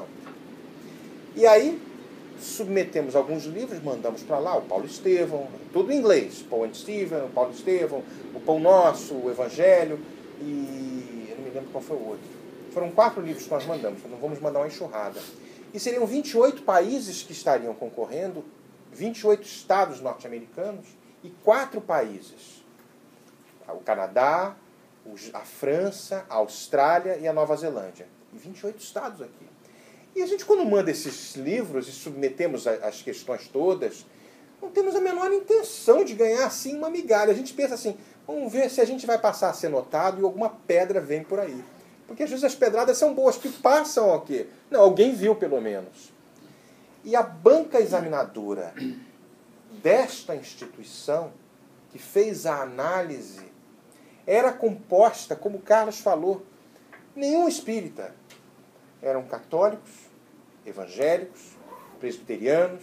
E aí submetemos alguns livros, mandamos para lá, o Paulo Estevão, tudo em inglês, Paul and Stephen, o Paulo Estevão, o Pão Nosso, o Evangelho, e eu não me lembro qual foi o outro. Foram quatro livros que nós mandamos, não vamos mandar uma enxurrada. E seriam vinte e oito países que estariam concorrendo, vinte e oito estados norte-americanos e quatro países. O Canadá, a França, a Austrália e a Nova Zelândia. E vinte e oito estados aqui. E a gente, quando manda esses livros e submetemos as questões todas, não temos a menor intenção de ganhar assim uma migalha. A gente pensa assim, vamos ver se a gente vai passar a ser notado e alguma pedra vem por aí. Porque às vezes as pedradas são boas, que passam ao quê? Não, alguém viu pelo menos. E a banca examinadora desta instituição, que fez a análise, era composta, como o Carlos falou, nenhum espírita. Eram católicos, evangélicos, presbiterianos,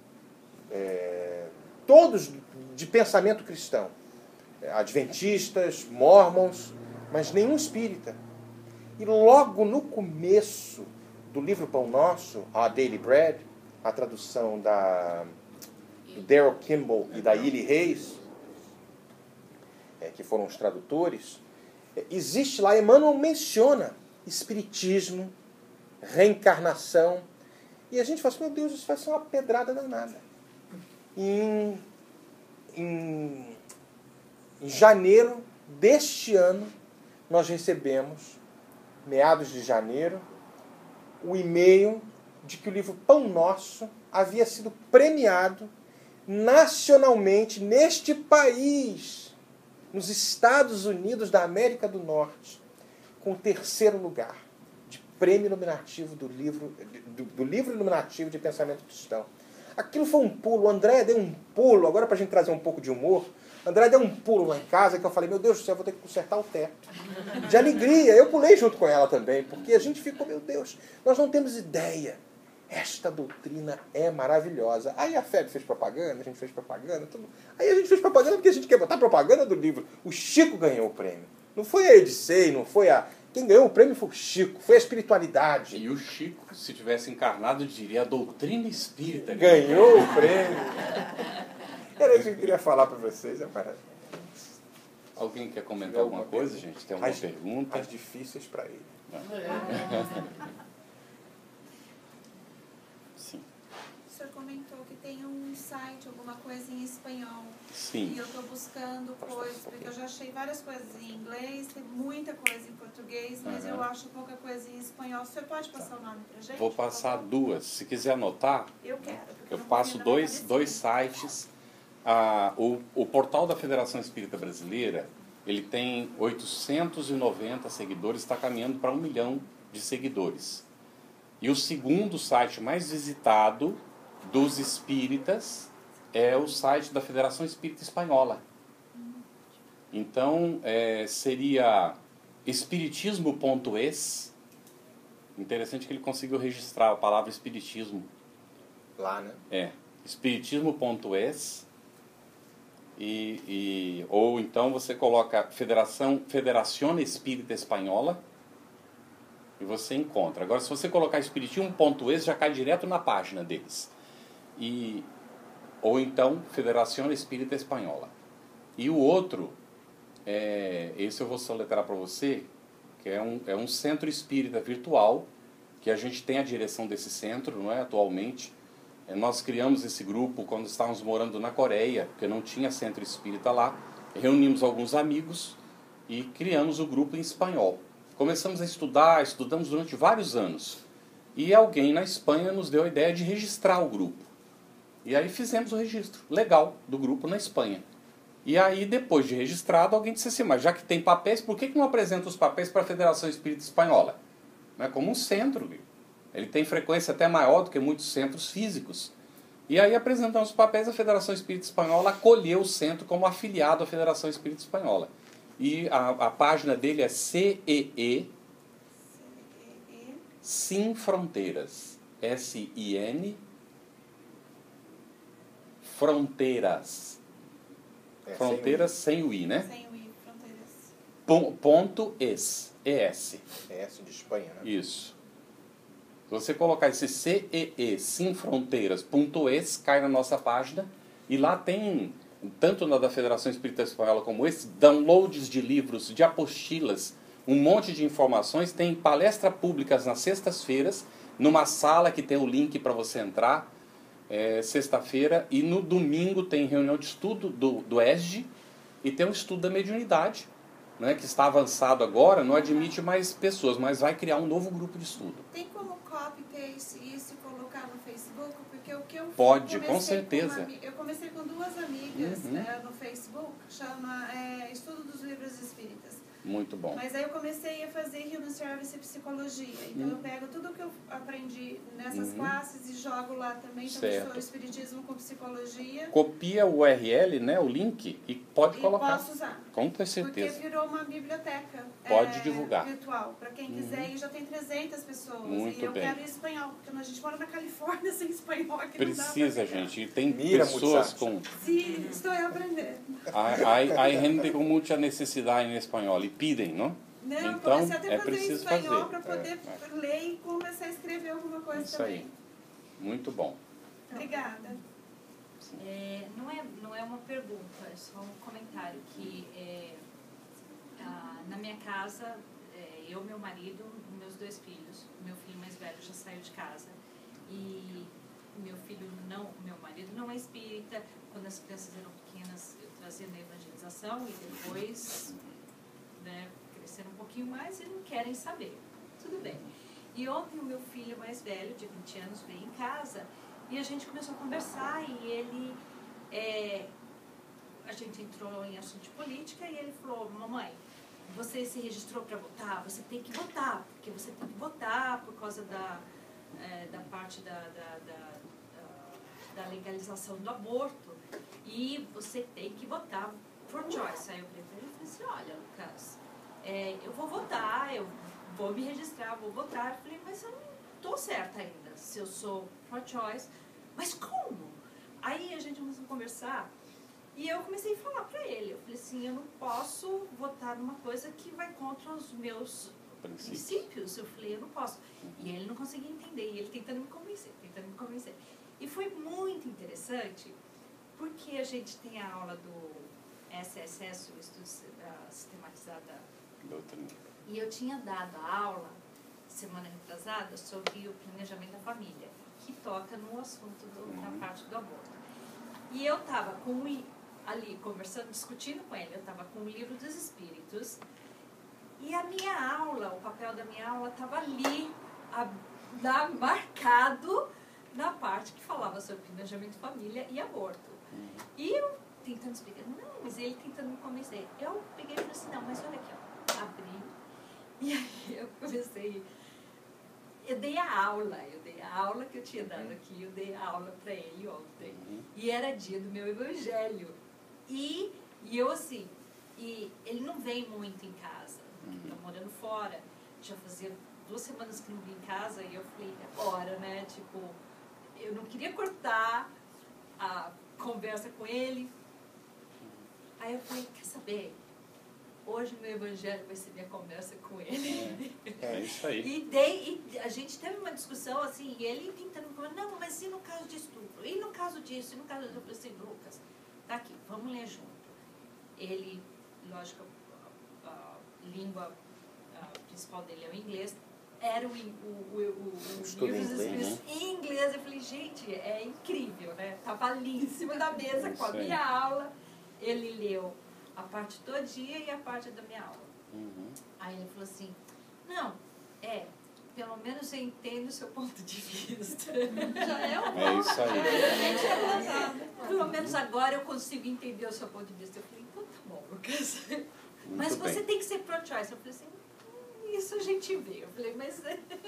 é, todos de pensamento cristão. Adventistas, mormons, mas nenhum espírita. E logo no começo do livro Pão Nosso, A Daily Bread, a tradução da, do Darrell Kimball e da Illy Reis, é, que foram os tradutores, é, existe lá, Emmanuel menciona espiritismo, reencarnação, e a gente fala assim, meu Deus, isso vai ser uma pedrada danada. Em, em, em janeiro deste ano, nós recebemos, meados de janeiro, o e-mail de que o livro Pão Nosso havia sido premiado nacionalmente neste país, nos Estados Unidos da América do Norte, com o terceiro lugar de prêmio iluminativo do livro, do, do livro iluminativo de pensamento cristão. Aquilo foi um pulo, o André deu um pulo, agora para a gente trazer um pouco de humor, o André deu um pulo lá em casa que eu falei, meu Deus do céu, eu vou ter que consertar o teto. De alegria, eu pulei junto com ela também, porque a gente ficou, meu Deus, nós não temos ideia. Esta doutrina é maravilhosa. Aí a F E B fez propaganda, a gente fez propaganda, tudo. Aí a gente fez propaganda porque a gente quer botar propaganda do livro. O Chico ganhou o prêmio. Não foi a Edicei, não foi a... Quem ganhou o prêmio foi o Chico, foi a espiritualidade. E o Chico, se tivesse encarnado, diria a doutrina espírita. Ganhou o prêmio. Era isso que eu queria falar para vocês. É para... Alguém quer comentar Tiver alguma alguma coisa, pergunta? gente? Tem alguma As- pergunta? As difíceis para ele. Sim. O senhor comentou que tem um site, alguma coisa em espanhol. Sim. E eu estou buscando coisas, porque eu já achei várias coisas em inglês, tem muita coisa em português, mas Uhum. eu acho pouca coisa em espanhol. O senhor pode passar o nome pra gente? Vou por passar favor? duas. Se quiser anotar, Eu quero. porque eu não passo confio na minha dois, cabecinha. dois sites. Ah, o, o portal da Federação Espírita Brasileira, ele tem oitocentos e noventa seguidores, está caminhando para um milhão de seguidores. E o segundo site mais visitado dos espíritas é o site da Federação Espírita Espanhola. Então, é, seria espiritismo ponto es. Interessante que ele conseguiu registrar a palavra espiritismo. Lá, né? É, espiritismo ponto es. E, e, ou então você coloca Federação, Federación Espírita Espanhola e você encontra. Agora, se você colocar espiritismo ponto es, já cai direto na página deles. E, ou então Federación Espírita Espanhola. E o outro, é, esse eu vou soletrar para você, que é um, é um centro espírita virtual, que a gente tem a direção desse centro, não é, atualmente. Nós criamos esse grupo quando estávamos morando na Coreia, porque não tinha centro espírita lá. Reunimos alguns amigos e criamos o grupo em espanhol. Começamos a estudar, estudamos durante vários anos. E alguém na Espanha nos deu a ideia de registrar o grupo. E aí fizemos o registro legal do grupo na Espanha. E aí, depois de registrado, alguém disse assim, mas já que tem papéis, por que que não apresenta os papéis para a Federação Espírita Espanhola? Não é como um centro, viu? Ele tem frequência até maior do que muitos centros físicos. E aí apresentamos os papéis, a Federação Espírita Espanhola acolheu o centro como afiliado à Federação Espírita Espanhola. E a, a página dele é C E E Sin Fronteiras. S I N Fronteiras. É, Fronteiras sem o I, né? Sem o I, fronteiras. Pon- Ponto es. E S. É essa de Espanha, né? Isso. Se você colocar esse C E E, simfronteiras.es, cai na nossa página e lá tem, tanto na da Federação Espírita Espanhola como esse, downloads de livros, de apostilas, um monte de informações. Tem palestras públicas nas sextas-feiras, numa sala que tem o link para você entrar, é, sexta-feira, e no domingo tem reunião de estudo do, do E S G e tem um estudo da mediunidade, né, que está avançado agora, não admite mais pessoas, mas vai criar um novo grupo de estudo. Tem como copy-paste isso e colocar no Facebook? Porque o que eu Pode, comecei com certeza. uma ami- eu comecei com duas amigas Uhum. eh, no Facebook, chama eh, Estudo dos Livros Espíritas. Muito bom. Mas aí eu comecei a fazer Human Service e Psicologia. Então Uhum. eu pego tudo que eu aprendi nessas Uhum. classes e jogo lá também. Então eu Certo. sou Espiritismo com Psicologia. Copia o U R L, né, o link, e pode E colocar. posso usar. Com Porque certeza. virou uma biblioteca Pode é, divulgar. virtual. Para quem quiser, Uhum. e já tem trezentas pessoas. Muito e eu bem. quero ir espanhol, porque a gente mora na Califórnia sem espanhol aqui Precisa, não dá pra gente. E tem Mira, pessoas muchacho. com... ficar. Sim, estou aprendendo. Hay, hay gente com muita necessidade em espanhol e pedem, não? Não, eu Então, comecei até é a fazer preciso espanhol fazer. para poder É, ler e começar a escrever alguma coisa Isso também. aí. Muito bom. Obrigada. É, não, é, não é uma pergunta, é só um comentário que é, ah, na minha casa, é, eu, meu marido, meus dois filhos, meu filho mais velho já saiu de casa e meu filho não, meu marido não é espírita. Quando as crianças eram pequenas, eu trazia na evangelização e depois, né, cresceram um pouquinho mais e não querem saber. Tudo bem. E ontem o meu filho mais velho, de vinte anos, veio em casa e a gente começou a conversar e ele, é, a gente entrou em assunto de política e ele falou, mamãe, você se registrou para votar? Você tem que votar, porque você tem que votar por causa da, é, da parte da, da, da, da, da legalização do aborto e você tem que votar por choice. Aí eu falei para ele e falei assim, olha, Lucas, é, eu vou votar, eu vou me registrar, vou votar. Eu falei, mas eu não estou certa ainda se eu sou pro-choice. Mas como? Aí a gente começou a conversar e eu comecei a falar pra ele. Eu falei assim, eu não posso votar numa coisa que vai contra os meus Princípios. princípios. Eu falei, eu não posso. E ele não conseguia entender, e ele tentando me convencer, tentando me convencer. E foi muito interessante, porque a gente tem a aula do S S S, o Estudo uh, Sistematizado da Doutrina. E eu tinha dado a aula, semana retrasada, sobre o planejamento da família, que toca no assunto do, Uhum. na parte do aborto. E eu estava com um, ali conversando, discutindo com ele, eu estava com o Livro dos Espíritos, e a minha aula, o papel da minha aula estava ali, a, lá, marcado na parte que falava sobre planejamento de família e aborto. Uhum. E eu tentando explicar, não, mas ele tentando me convencer. Eu peguei e falei assim, não, mas olha aqui, ó, abri, e aí eu comecei, eu dei a aula, eu dei a aula que eu tinha dado aqui, eu dei a aula para ele ontem. Uhum. E era dia do meu evangelho. E, e eu assim, e ele não vem muito em casa, Uhum. tá morando fora, já fazia duas semanas que não vim em casa, e eu falei, agora, né, tipo, eu não queria cortar a conversa com ele. Aí eu falei, quer saber? Hoje meu evangelho vai ser minha conversa com ele. É, é isso aí. E, dei, e a gente teve uma discussão assim, e ele tentando falar, não, mas e no caso de estupro? E no caso disso? E no caso disso? Eu falei assim, Lucas, tá aqui, vamos ler junto. Ele, lógico, a, a língua a principal dele é o inglês, era o, o, o, o, o Estudo livro dos em inglês, Espíritos em inglês. Eu falei, gente, é incrível, né? Tava ali em cima da mesa com a Isso aí. minha aula. Ele leu a parte todinha e a parte da minha aula. Uhum. Aí ele falou assim, não, é, pelo menos eu entendo o seu ponto de vista. Já é um É isso aí. Pelo menos agora eu consigo entender o seu ponto de vista. Eu falei, então tá bom, Lucas. Mas Muito você bem. tem que ser pro-choice. Eu falei assim, hum, isso a gente vê. Eu falei, mas...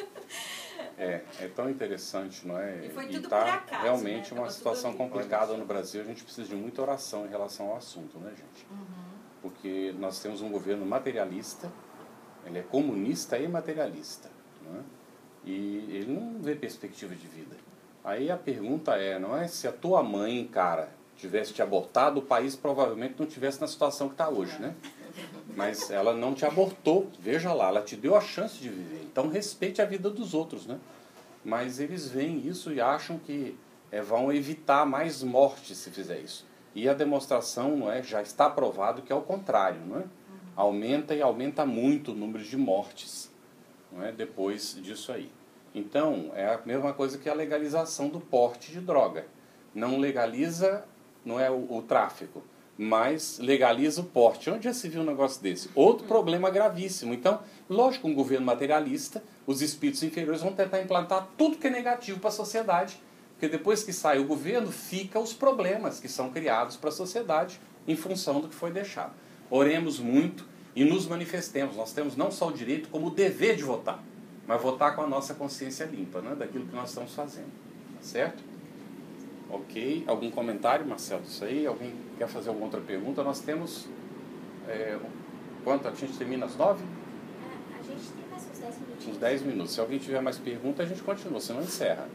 É, é tão interessante, não é? E foi tudo tá por acaso, realmente né? uma Tava situação tudo ali. complicada no Brasil. A gente precisa de muita oração em relação ao assunto, né, gente? Uhum. Porque nós temos um governo materialista, ele é comunista e materialista, não é? E ele não vê perspectiva de vida. Aí a pergunta é, não é se a tua mãe, cara, tivesse te abortado, o país provavelmente não tivesse na situação que está hoje, né? Mas ela não te abortou, veja lá, ela te deu a chance de viver. Então respeite a vida dos outros, né? Mas eles veem isso e acham que é, vão evitar mais mortes se fizer isso. E a demonstração, não é, já está provado que é o contrário, não é? Aumenta e aumenta muito o número de mortes, não é, depois disso aí. Então, é a mesma coisa que a legalização do porte de droga. Não legaliza, não é, o, o tráfico, mas legaliza o porte. Onde já se viu um negócio desse? Outro problema gravíssimo. Então, lógico, um governo materialista, os espíritos inferiores vão tentar implantar tudo que é negativo para a sociedade, porque depois que sai o governo, fica os problemas que são criados para a sociedade em função do que foi deixado. Oremos muito e nos manifestemos. Nós temos não só o direito, como o dever de votar, mas votar com a nossa consciência limpa, né, daquilo que nós estamos fazendo. Tá certo? Ok. Algum comentário, Marcelo, disso aí? Alguém quer fazer alguma outra pergunta? Nós temos... É, quanto? A gente termina às nove? A gente tem mais uns dez minutinhos. Uns dez minutos. Se alguém tiver mais pergunta, a gente continua, senão encerra.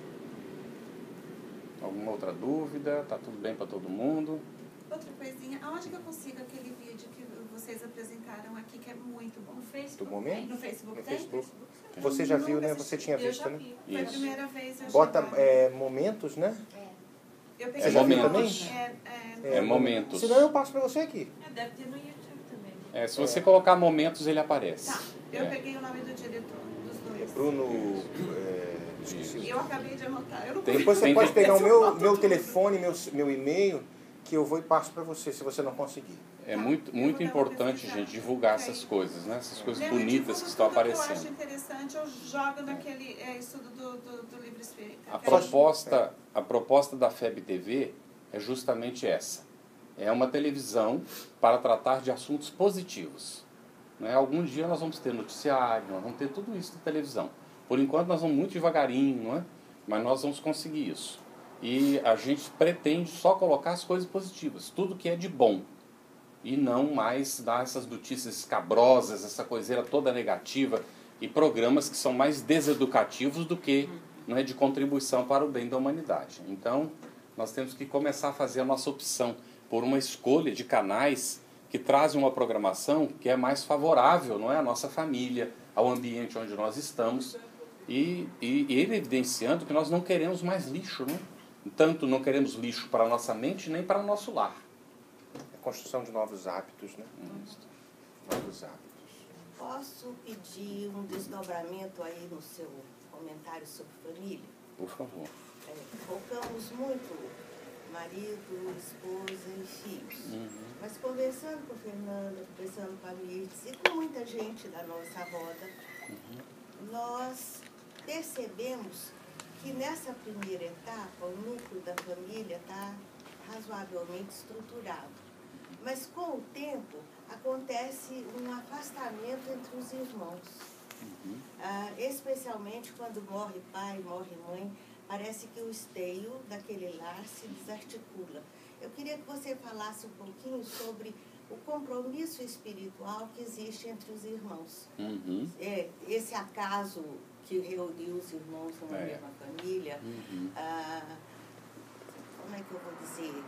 Alguma outra dúvida? Tá tudo bem para todo mundo? Outra coisinha, aonde que eu consigo aquele vídeo que vocês apresentaram aqui, que é muito bom? No Facebook. Do momento? No Facebook No tem? Facebook. Tem. Você já Nunca viu, né? assisti. Você tinha Eu visto, já né? vi. Foi a Isso. primeira vez eu Bota achei é, momentos, né? Eu Você peguei já viu uma- também? É, é, É momentos. Senão eu passo para você aqui. É, deve ter no YouTube também. É, se você colocar momentos, ele aparece. Tá, eu É. peguei o nome do diretor, dos É dois. Bruno... É, esqueci. E eu acabei de anotar. Eu não Tem- Depois você tem pode que- pegar o meu, meu telefone, meu, meu e-mail, que eu vou e passo para você, se você não conseguir. É muito, muito importante, gente, divulgar essas coisas, né? Essas coisas Não, eu bonitas divulgo que estão tudo que eu aparecendo. acho interessante, eu jogo naquele é, estudo do, do, do livro espírita. A Que eu acho- proposta, a proposta da F E B T V é justamente essa. É uma televisão para tratar de assuntos positivos. Né? Algum dia nós vamos ter noticiário, nós vamos ter tudo isso na televisão. Por enquanto nós vamos muito devagarinho, não é? Mas nós vamos conseguir isso. E a gente pretende só colocar as coisas positivas, tudo que é de bom. E não mais dar essas notícias escabrosas, essa coiseira toda negativa, e programas que são mais deseducativos do que, não é, de contribuição para o bem da humanidade. Então, nós temos que começar a fazer a nossa opção por uma escolha de canais que trazem uma programação que é mais favorável, não é, à nossa família, ao ambiente onde nós estamos, e, e, e ele evidenciando que nós não queremos mais lixo, né? Tanto não queremos lixo para a nossa mente, nem para o nosso lar. construção de novos hábitos, né? Isso. Novos hábitos. Posso pedir um desdobramento aí no seu comentário sobre família? Por favor. É, focamos muito marido, esposa e filhos. Uhum. Mas conversando com a Fernanda, conversando com a Mirtz e com muita gente da nossa roda, Uhum. nós percebemos que nessa primeira etapa o núcleo da família está razoavelmente estruturado. Mas com o tempo acontece um afastamento entre os irmãos. Uhum. Ah, especialmente quando morre pai, morre mãe, parece que o esteio daquele lar se desarticula. Eu queria que você falasse um pouquinho sobre o compromisso espiritual que existe entre os irmãos. Uhum. É, esse acaso que reuniu os irmãos numa É. mesma família, Uhum. ah, como é que eu vou dizer?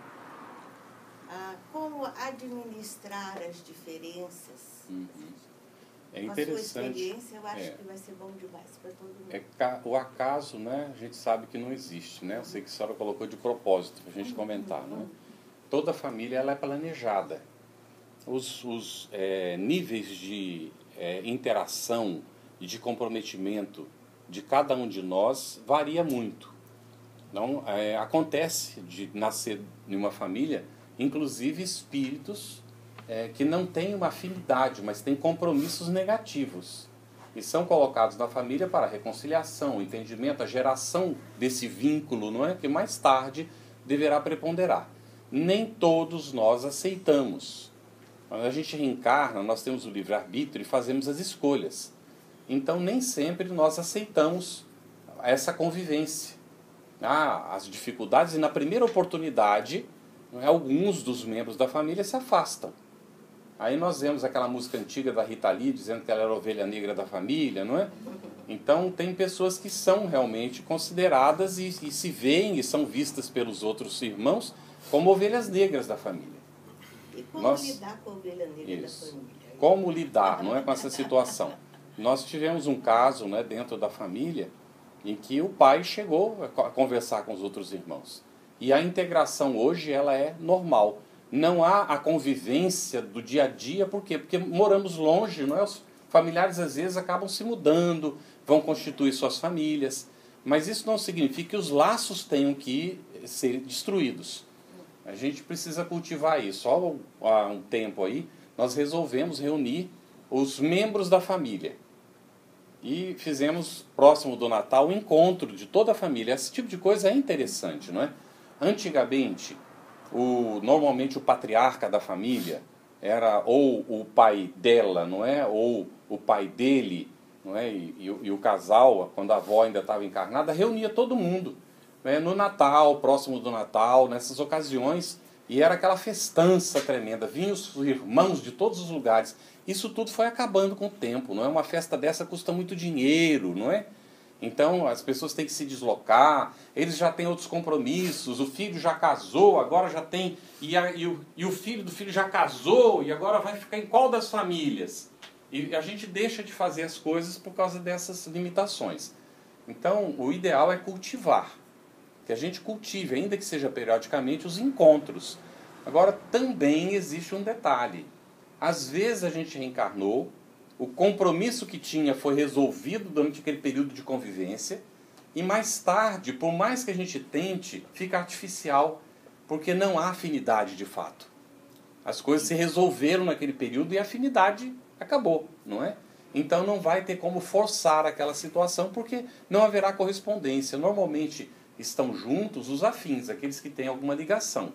Ah, como administrar as diferenças. Uhum. É Com a sua interessante. experiência, eu acho É. que vai ser bom demais para todo mundo. É, ca- o acaso, né, a gente sabe que não existe, né? Eu sei que a senhora colocou de propósito para a gente comentar, né? Toda família ela é planejada. Os, os é, níveis de é, interação e de comprometimento de cada um de nós varia muito. Não, é, acontece de nascer em uma família, inclusive espíritos é, que não têm uma afinidade, mas têm compromissos negativos. E são colocados na família para a reconciliação, o entendimento, a geração desse vínculo, não é? Que mais tarde deverá preponderar. Nem todos nós aceitamos. Quando a gente reencarna, nós temos o livre-arbítrio e fazemos as escolhas. Então, nem sempre nós aceitamos essa convivência. Ah, as dificuldades, e na primeira oportunidade, não é, alguns dos membros da família se afastam. Aí nós vemos aquela música antiga da Rita Lee, dizendo que ela era a ovelha negra da família, não é? Então, tem pessoas que são realmente consideradas e, e se veem e são vistas pelos outros irmãos como ovelhas negras da família. E como Nós- lidar com a ovelha negra Isso. da família? Como lidar, não é, com essa situação? Nós tivemos um caso, né, dentro da família em que o pai chegou a co- a conversar com os outros irmãos. E a integração hoje ela é normal. Não há a convivência do dia a dia, por quê? Porque moramos longe, não é? Os familiares às vezes acabam se mudando, vão constituir suas famílias, mas isso não significa que os laços tenham que ser destruídos. A gente precisa cultivar isso. Há um tempo aí, nós resolvemos reunir os membros da família. E fizemos, próximo do Natal, um encontro de toda a família. Esse tipo de coisa é interessante, não é? Antigamente, o, normalmente o patriarca da família era ou o pai dela, não é? Ou o pai dele, não é? E, e, e o casal, quando a avó ainda estava encarnada, reunia todo mundo, né? No Natal, próximo do Natal, nessas ocasiões, e era aquela festança tremenda. Vinham os irmãos de todos os lugares. Isso tudo foi acabando com o tempo, não é? Uma festa dessa custa muito dinheiro, não é? Então as pessoas têm que se deslocar, eles já têm outros compromissos, o filho já casou, agora já tem, e, a, e, o, e o filho do filho já casou, e agora vai ficar em qual das famílias? E a gente deixa de fazer as coisas por causa dessas limitações. Então o ideal é cultivar, que a gente cultive, ainda que seja periodicamente, os encontros. Agora também existe um detalhe. Às vezes a gente reencarnou, o compromisso que tinha foi resolvido durante aquele período de convivência, e mais tarde, por mais que a gente tente, fica artificial, porque não há afinidade de fato. As coisas se resolveram naquele período e a afinidade acabou, não é? Então não vai ter como forçar aquela situação, porque não haverá correspondência. Normalmente estão juntos os afins, aqueles que têm alguma ligação.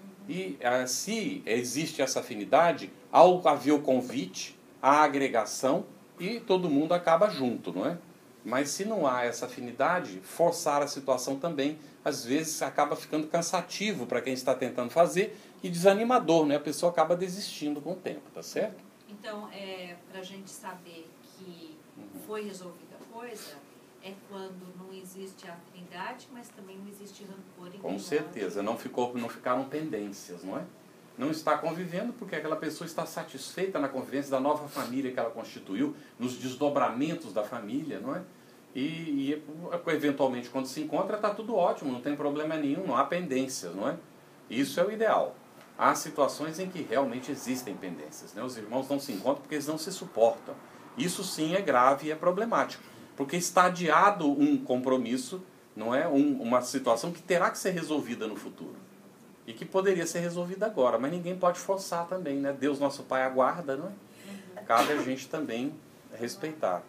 E ah, se existe essa afinidade, ao haver o convite, a agregação, e todo mundo acaba junto, não é? Mas se não há essa afinidade, forçar a situação também, às vezes acaba ficando cansativo para quem está tentando fazer e desanimador, né? A pessoa acaba desistindo com o tempo, tá certo? Então, é, para a gente saber que foi resolvida a coisa, é quando não existe afinidade, mas também não existe rancor e Com ódio. certeza, não, ficou, não ficaram pendências, não é? Não está convivendo porque aquela pessoa está satisfeita na convivência da nova família que ela constituiu, nos desdobramentos da família, não é? E, e eventualmente quando se encontra está tudo ótimo, não tem problema nenhum, não há pendências, não é? Isso é o ideal. há situações em que realmente existem pendências, né? Os irmãos não se encontram porque eles não se suportam. Isso sim é grave e é problemático, porque está adiado um compromisso, não é? Um, uma situação que terá que ser resolvida no futuro e que poderia ser resolvida agora, mas ninguém pode forçar também, né? Deus nosso Pai aguarda, não é? Cabe a gente também respeitar.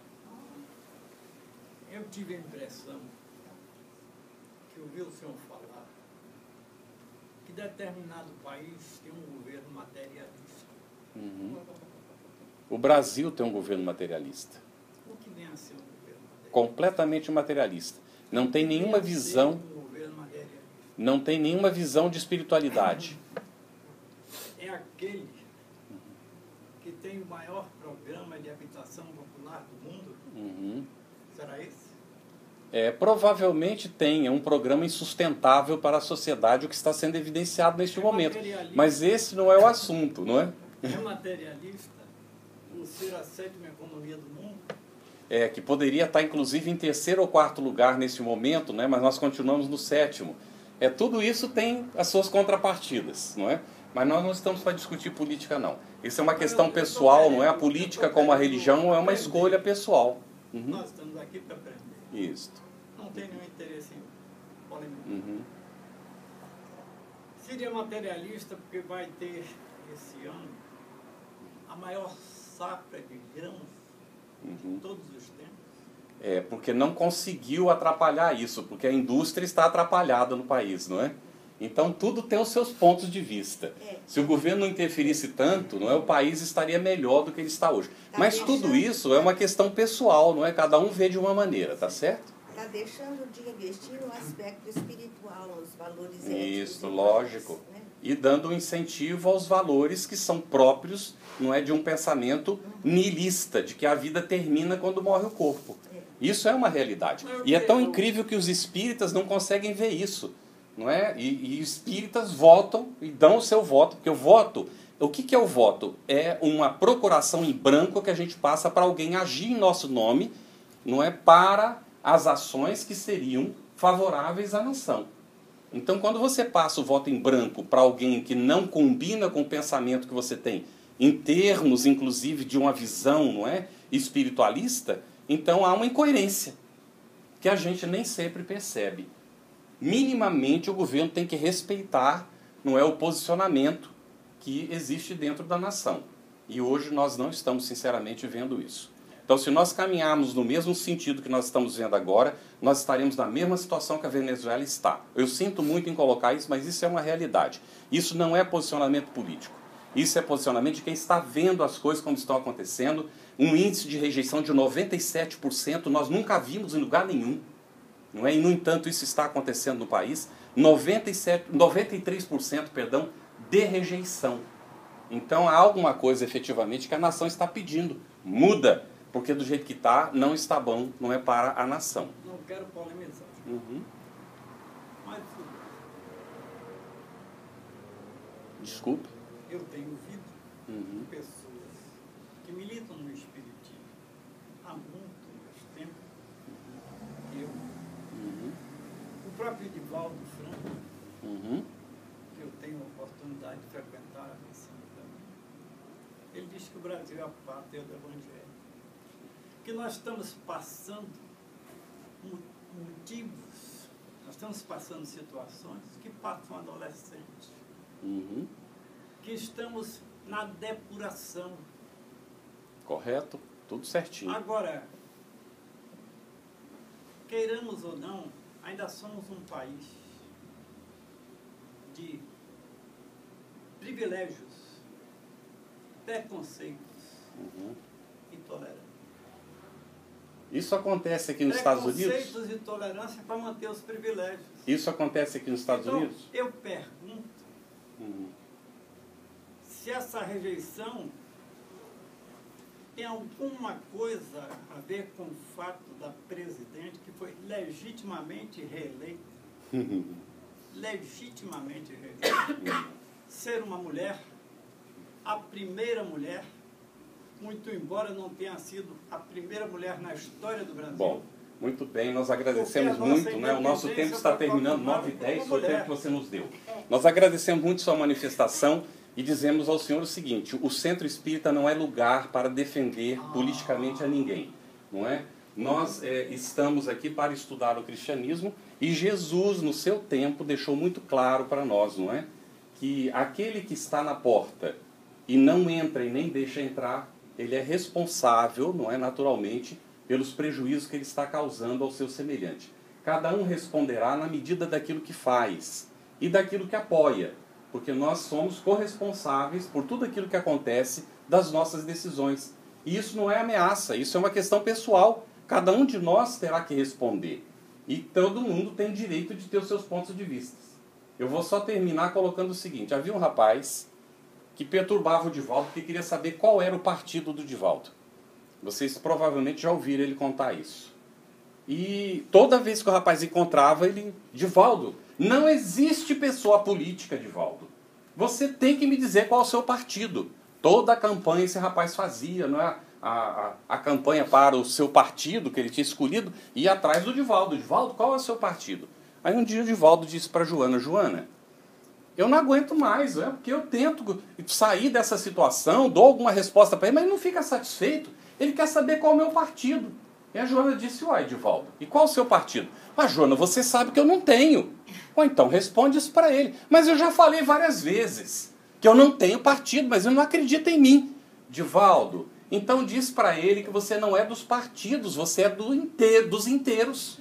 Eu tive a impressão que ouvi o senhor falar que determinado país tem um governo materialista. Uhum. O Brasil tem um governo materialista. O que vem a ser um governo materialista? Completamente materialista. Não tem nenhuma visão, Um governo materialista. não tem nenhuma visão de espiritualidade. É aquele que tem o maior programa de habitação popular do mundo? Uhum. Será esse? É, provavelmente tenha um programa insustentável para a sociedade, o que está sendo evidenciado neste É momento. materialista. Mas esse não é o assunto, não é? É materialista por ser a sétima economia do mundo? É, que poderia estar inclusive em terceiro ou quarto lugar neste momento, né? Mas nós continuamos no sétimo. É, tudo isso tem as suas contrapartidas, não é? Mas nós não estamos para discutir política, não. Isso é uma questão pessoal, não é? A política, como a religião, é uma escolha pessoal. Uhum. Nós estamos aqui para aprender. Isso. Não tem nenhum interesse em polemizar. Uhum. Seria materialista porque vai ter esse ano a maior safra de grãos Uhum. de todos os tempos. É, porque não conseguiu atrapalhar isso, porque a indústria está atrapalhada no país, não é? Então tudo tem os seus pontos de vista. É. Se o governo não interferisse tanto, não é, o país estaria melhor do que ele está hoje. Tá Mas deixando- tudo isso é uma questão pessoal, não é? Cada um vê de uma maneira, tá certo? Está deixando de investir no aspecto espiritual, nos valores éticos. Isso, e lógico. morais, né? E dando um incentivo aos valores que são próprios, não é, de um pensamento nihilista, de que a vida termina quando morre o corpo. Isso é uma realidade. E é tão incrível que os espíritas não conseguem ver isso, não é? E, e espíritas votam e dão o seu voto, porque o voto, o que, que é o voto? É uma procuração em branco que a gente passa para alguém agir em nosso nome, não é, para as ações que seriam favoráveis à nação. Então, quando você passa o voto em branco para alguém que não combina com o pensamento que você tem, em termos, inclusive, de uma visão, não é, espiritualista, então há uma incoerência que a gente nem sempre percebe. Minimamente, o governo tem que respeitar, não é, o posicionamento que existe dentro da nação. E hoje nós não estamos, sinceramente, vendo isso. Então, se nós caminharmos no mesmo sentido que nós estamos vendo agora, nós estaremos na mesma situação que a Venezuela está. Eu sinto muito em colocar isso, mas isso é uma realidade. Isso não é posicionamento político. Isso é posicionamento de quem está vendo as coisas como estão acontecendo. Um índice de rejeição de noventa e sete por cento nós nunca vimos em lugar nenhum. Não é? E, no entanto, isso está acontecendo no país. noventa e sete, noventa e três por cento, perdão, de rejeição. Então, há alguma coisa, efetivamente, que a nação está pedindo. Muda. Porque do jeito que está, não está bom, não é para a nação. Não quero polemizar. Uhum. Mas Desculpe. eu tenho ouvido Uhum. pessoas que militam no Espiritismo há muito mais tempo que eu. Uhum. O próprio Divaldo Franco, Uhum. que eu tenho a oportunidade de frequentar a missão também, ele diz que o Brasil é a pátria do Evangelho. Que nós estamos passando motivos, nós estamos passando situações que passam adolescentes, Uhum. que estamos na depuração. Correto? Tudo certinho. Agora, queiramos ou não, ainda somos um país de privilégios, preconceitos, Uhum. intolerância. Isso acontece aqui nos Estados Unidos? Preconceitos e intolerância para manter os privilégios. Isso acontece aqui nos Estados então, Unidos? eu pergunto Uhum. se essa rejeição tem alguma coisa a ver com o fato da presidente que foi legitimamente reeleita, legitimamente reeleita, ser uma mulher, a primeira mulher, muito embora não tenha sido a primeira mulher na história do Brasil. Bom, Muito bem, nós agradecemos Porque a nossa muito, né? O nosso tempo independência está foi terminando, proclamada nove e dez, por foi o tempo mulher. que você nos deu. Nós agradecemos muito sua manifestação e dizemos ao senhor o seguinte: o Centro Espírita não é lugar para defender politicamente a ninguém, não é? Nós é, estamos aqui para estudar o cristianismo e Jesus, no seu tempo, deixou muito claro para nós, não é? Que aquele que está na porta e não entra e nem deixa entrar, ele é responsável, não é, naturalmente, pelos prejuízos que ele está causando ao seu semelhante. Cada um responderá na medida daquilo que faz e daquilo que apoia, porque nós somos corresponsáveis por tudo aquilo que acontece das nossas decisões. E isso não é ameaça, isso é uma questão pessoal. Cada um de nós terá que responder. E todo mundo tem direito de ter os seus pontos de vista. Eu vou só terminar colocando o seguinte: havia um rapaz que perturbava o Divaldo porque queria saber qual era o partido do Divaldo. Vocês provavelmente já ouviram ele contar isso. E toda vez que o rapaz encontrava, ele... Divaldo, não existe pessoa política, Divaldo. Você tem que me dizer qual é o seu partido. Toda a campanha esse rapaz fazia, não é? A, a, a campanha para o seu partido, que ele tinha escolhido, ia atrás do Divaldo. Divaldo, qual é o seu partido? Aí um dia o Divaldo disse para Joana: Joana, eu não aguento mais, né? Porque eu tento sair dessa situação, dou alguma resposta para ele, mas ele não fica satisfeito. Ele quer saber qual é o meu partido. E a Joana disse: uai, Divaldo, e qual é o seu partido? Ah, Joana, você sabe que eu não tenho. Ou então responde isso para ele. Mas eu já falei várias vezes que eu não tenho partido, mas ele não acredita em mim. Divaldo, então diz para ele que você não é dos partidos, você é do inteiro, dos inteiros.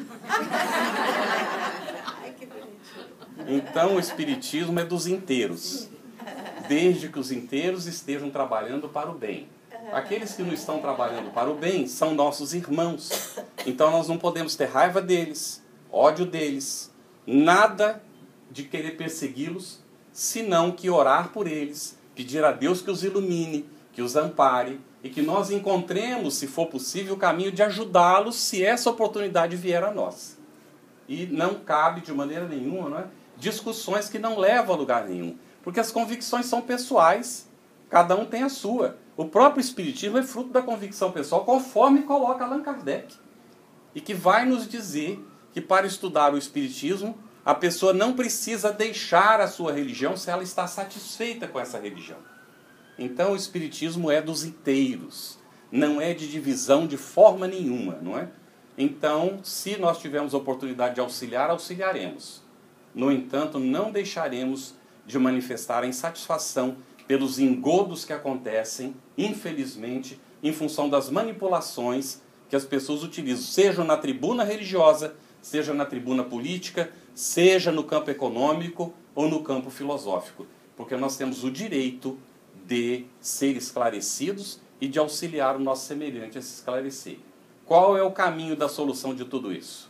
Então o Espiritismo é dos inteiros, desde que os inteiros estejam trabalhando para o bem. Aqueles que não estão trabalhando para o bem são nossos irmãos. Então nós não podemos ter raiva deles, ódio deles, nada de querer persegui-los, senão que orar por eles, pedir a Deus que os ilumine, que os ampare e que nós encontremos, se for possível, o caminho de ajudá-los se essa oportunidade vier a nós. E não cabe de maneira nenhuma, não é? Discussões que não levam a lugar nenhum, porque as convicções são pessoais, cada um tem a sua. O próprio Espiritismo é fruto da convicção pessoal, conforme coloca Allan Kardec, e que vai nos dizer que para estudar o Espiritismo, a pessoa não precisa deixar a sua religião se ela está satisfeita com essa religião. Então o Espiritismo é dos inteiros, não é de divisão de forma nenhuma, não é? Então, se nós tivermos a oportunidade de auxiliar, auxiliaremos. No entanto, não deixaremos de manifestar a insatisfação pelos engodos que acontecem, infelizmente, em função das manipulações que as pessoas utilizam, seja na tribuna religiosa, seja na tribuna política, seja no campo econômico ou no campo filosófico. Porque nós temos o direito de ser esclarecidos e de auxiliar o nosso semelhante a se esclarecer. Qual é o caminho da solução de tudo isso?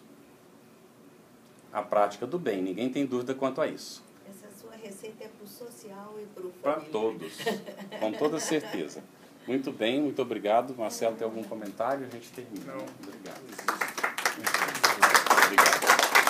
A prática do bem, ninguém tem dúvida quanto a isso. Essa sua receita é para o social e para o Para todos, com toda certeza. Muito bem, muito obrigado. Marcelo, tem algum comentário? A gente termina. Não. Obrigado. Obrigado.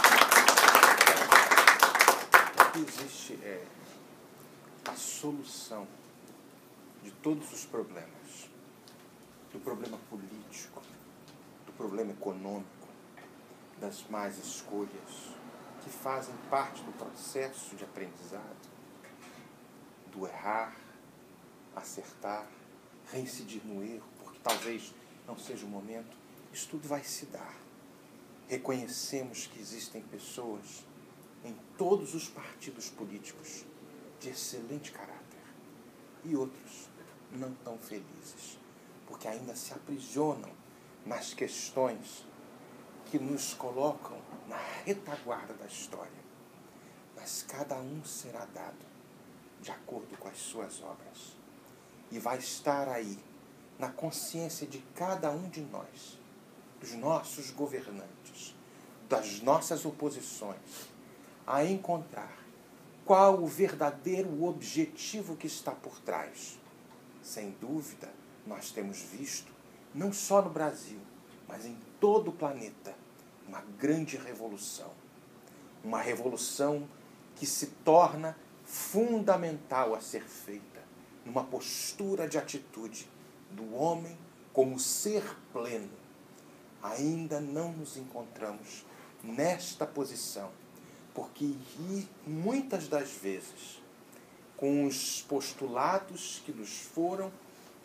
Existe é, a solução de todos os problemas, do problema político, do problema econômico, das más escolhas, que fazem parte do processo de aprendizado, do errar, acertar, reincidir no erro, porque talvez não seja o momento, isso tudo vai se dar. Reconhecemos que existem pessoas em todos os partidos políticos de excelente caráter e outros não tão felizes, porque ainda se aprisionam nas questões que nos colocam na retaguarda da história. Mas cada um será dado de acordo com as suas obras. E vai estar aí, na consciência de cada um de nós, dos nossos governantes, das nossas oposições, a encontrar qual o verdadeiro objetivo que está por trás. Sem dúvida, nós temos visto, não só no Brasil, mas em todo o planeta, uma grande revolução. Uma revolução que se torna fundamental a ser feita numa postura de atitude do homem como ser pleno, ainda não nos encontramos nesta posição, porque muitas das vezes, com os postulados que nos foram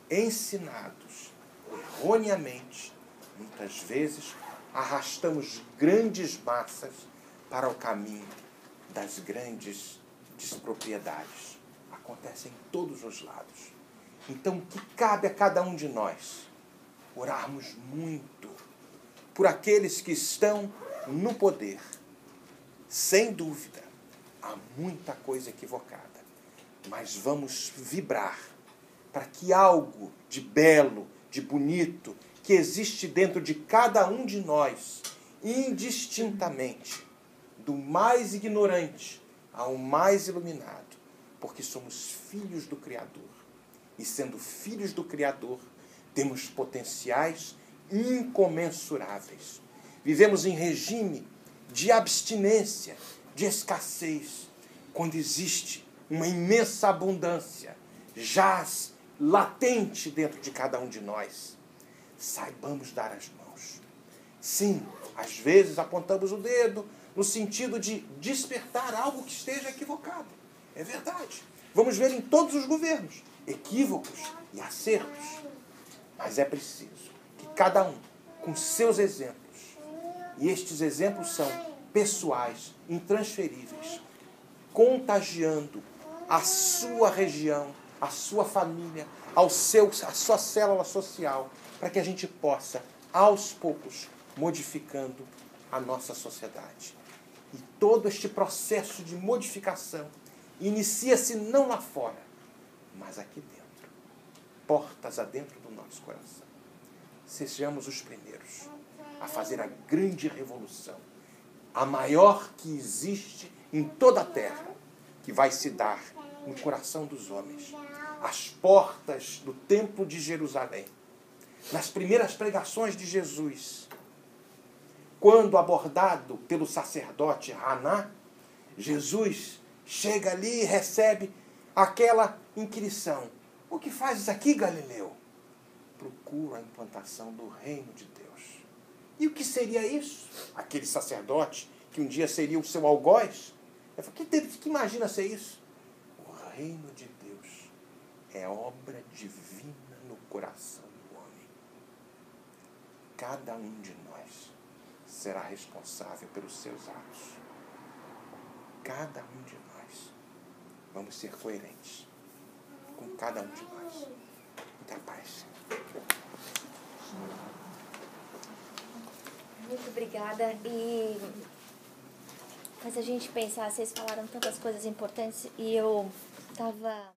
ensinados erroneamente, muitas vezes arrastamos grandes massas para o caminho das grandes despropriedades. Acontece em todos os lados. Então, o que cabe a cada um de nós? Orarmos muito por aqueles que estão no poder. Sem dúvida, há muita coisa equivocada, mas vamos vibrar para que algo de belo, de bonito, que existe dentro de cada um de nós, indistintamente, do mais ignorante ao mais iluminado, porque somos filhos do Criador. E sendo filhos do Criador, temos potenciais incomensuráveis. Vivemos em regime de abstinência, de escassez, quando existe uma imensa abundância, jaz latente dentro de cada um de nós. Saibamos dar as mãos. Sim, às vezes apontamos o dedo no sentido de despertar algo que esteja equivocado. É verdade. Vamos ver em todos os governos equívocos e acertos. Mas é preciso que cada um, com seus exemplos, e estes exemplos são pessoais, intransferíveis, contagiando a sua região, a sua família, ao seu, a sua célula social, para que a gente possa, aos poucos, modificando a nossa sociedade. E todo este processo de modificação inicia-se não lá fora, mas aqui dentro, portas adentro do nosso coração. Sejamos os primeiros a fazer a grande revolução, a maior que existe em toda a terra, que vai se dar no coração dos homens, às portas do Templo de Jerusalém. Nas primeiras pregações de Jesus, quando abordado pelo sacerdote Haná, Jesus chega ali e recebe aquela inquirição: o que fazes aqui, Galileu? Procuro a implantação do reino de Deus. E o que seria isso? Aquele sacerdote, que um dia seria o seu algoz, ele falou: que, que imagina ser isso? O reino de Deus é obra divina no coração do homem. Cada um de nós será responsável pelos seus atos. Cada um de nós. Vamos ser coerentes com cada um de nós. Muita paz. Muito obrigada. E faz a gente pensar, vocês falaram tantas coisas importantes e eu estava...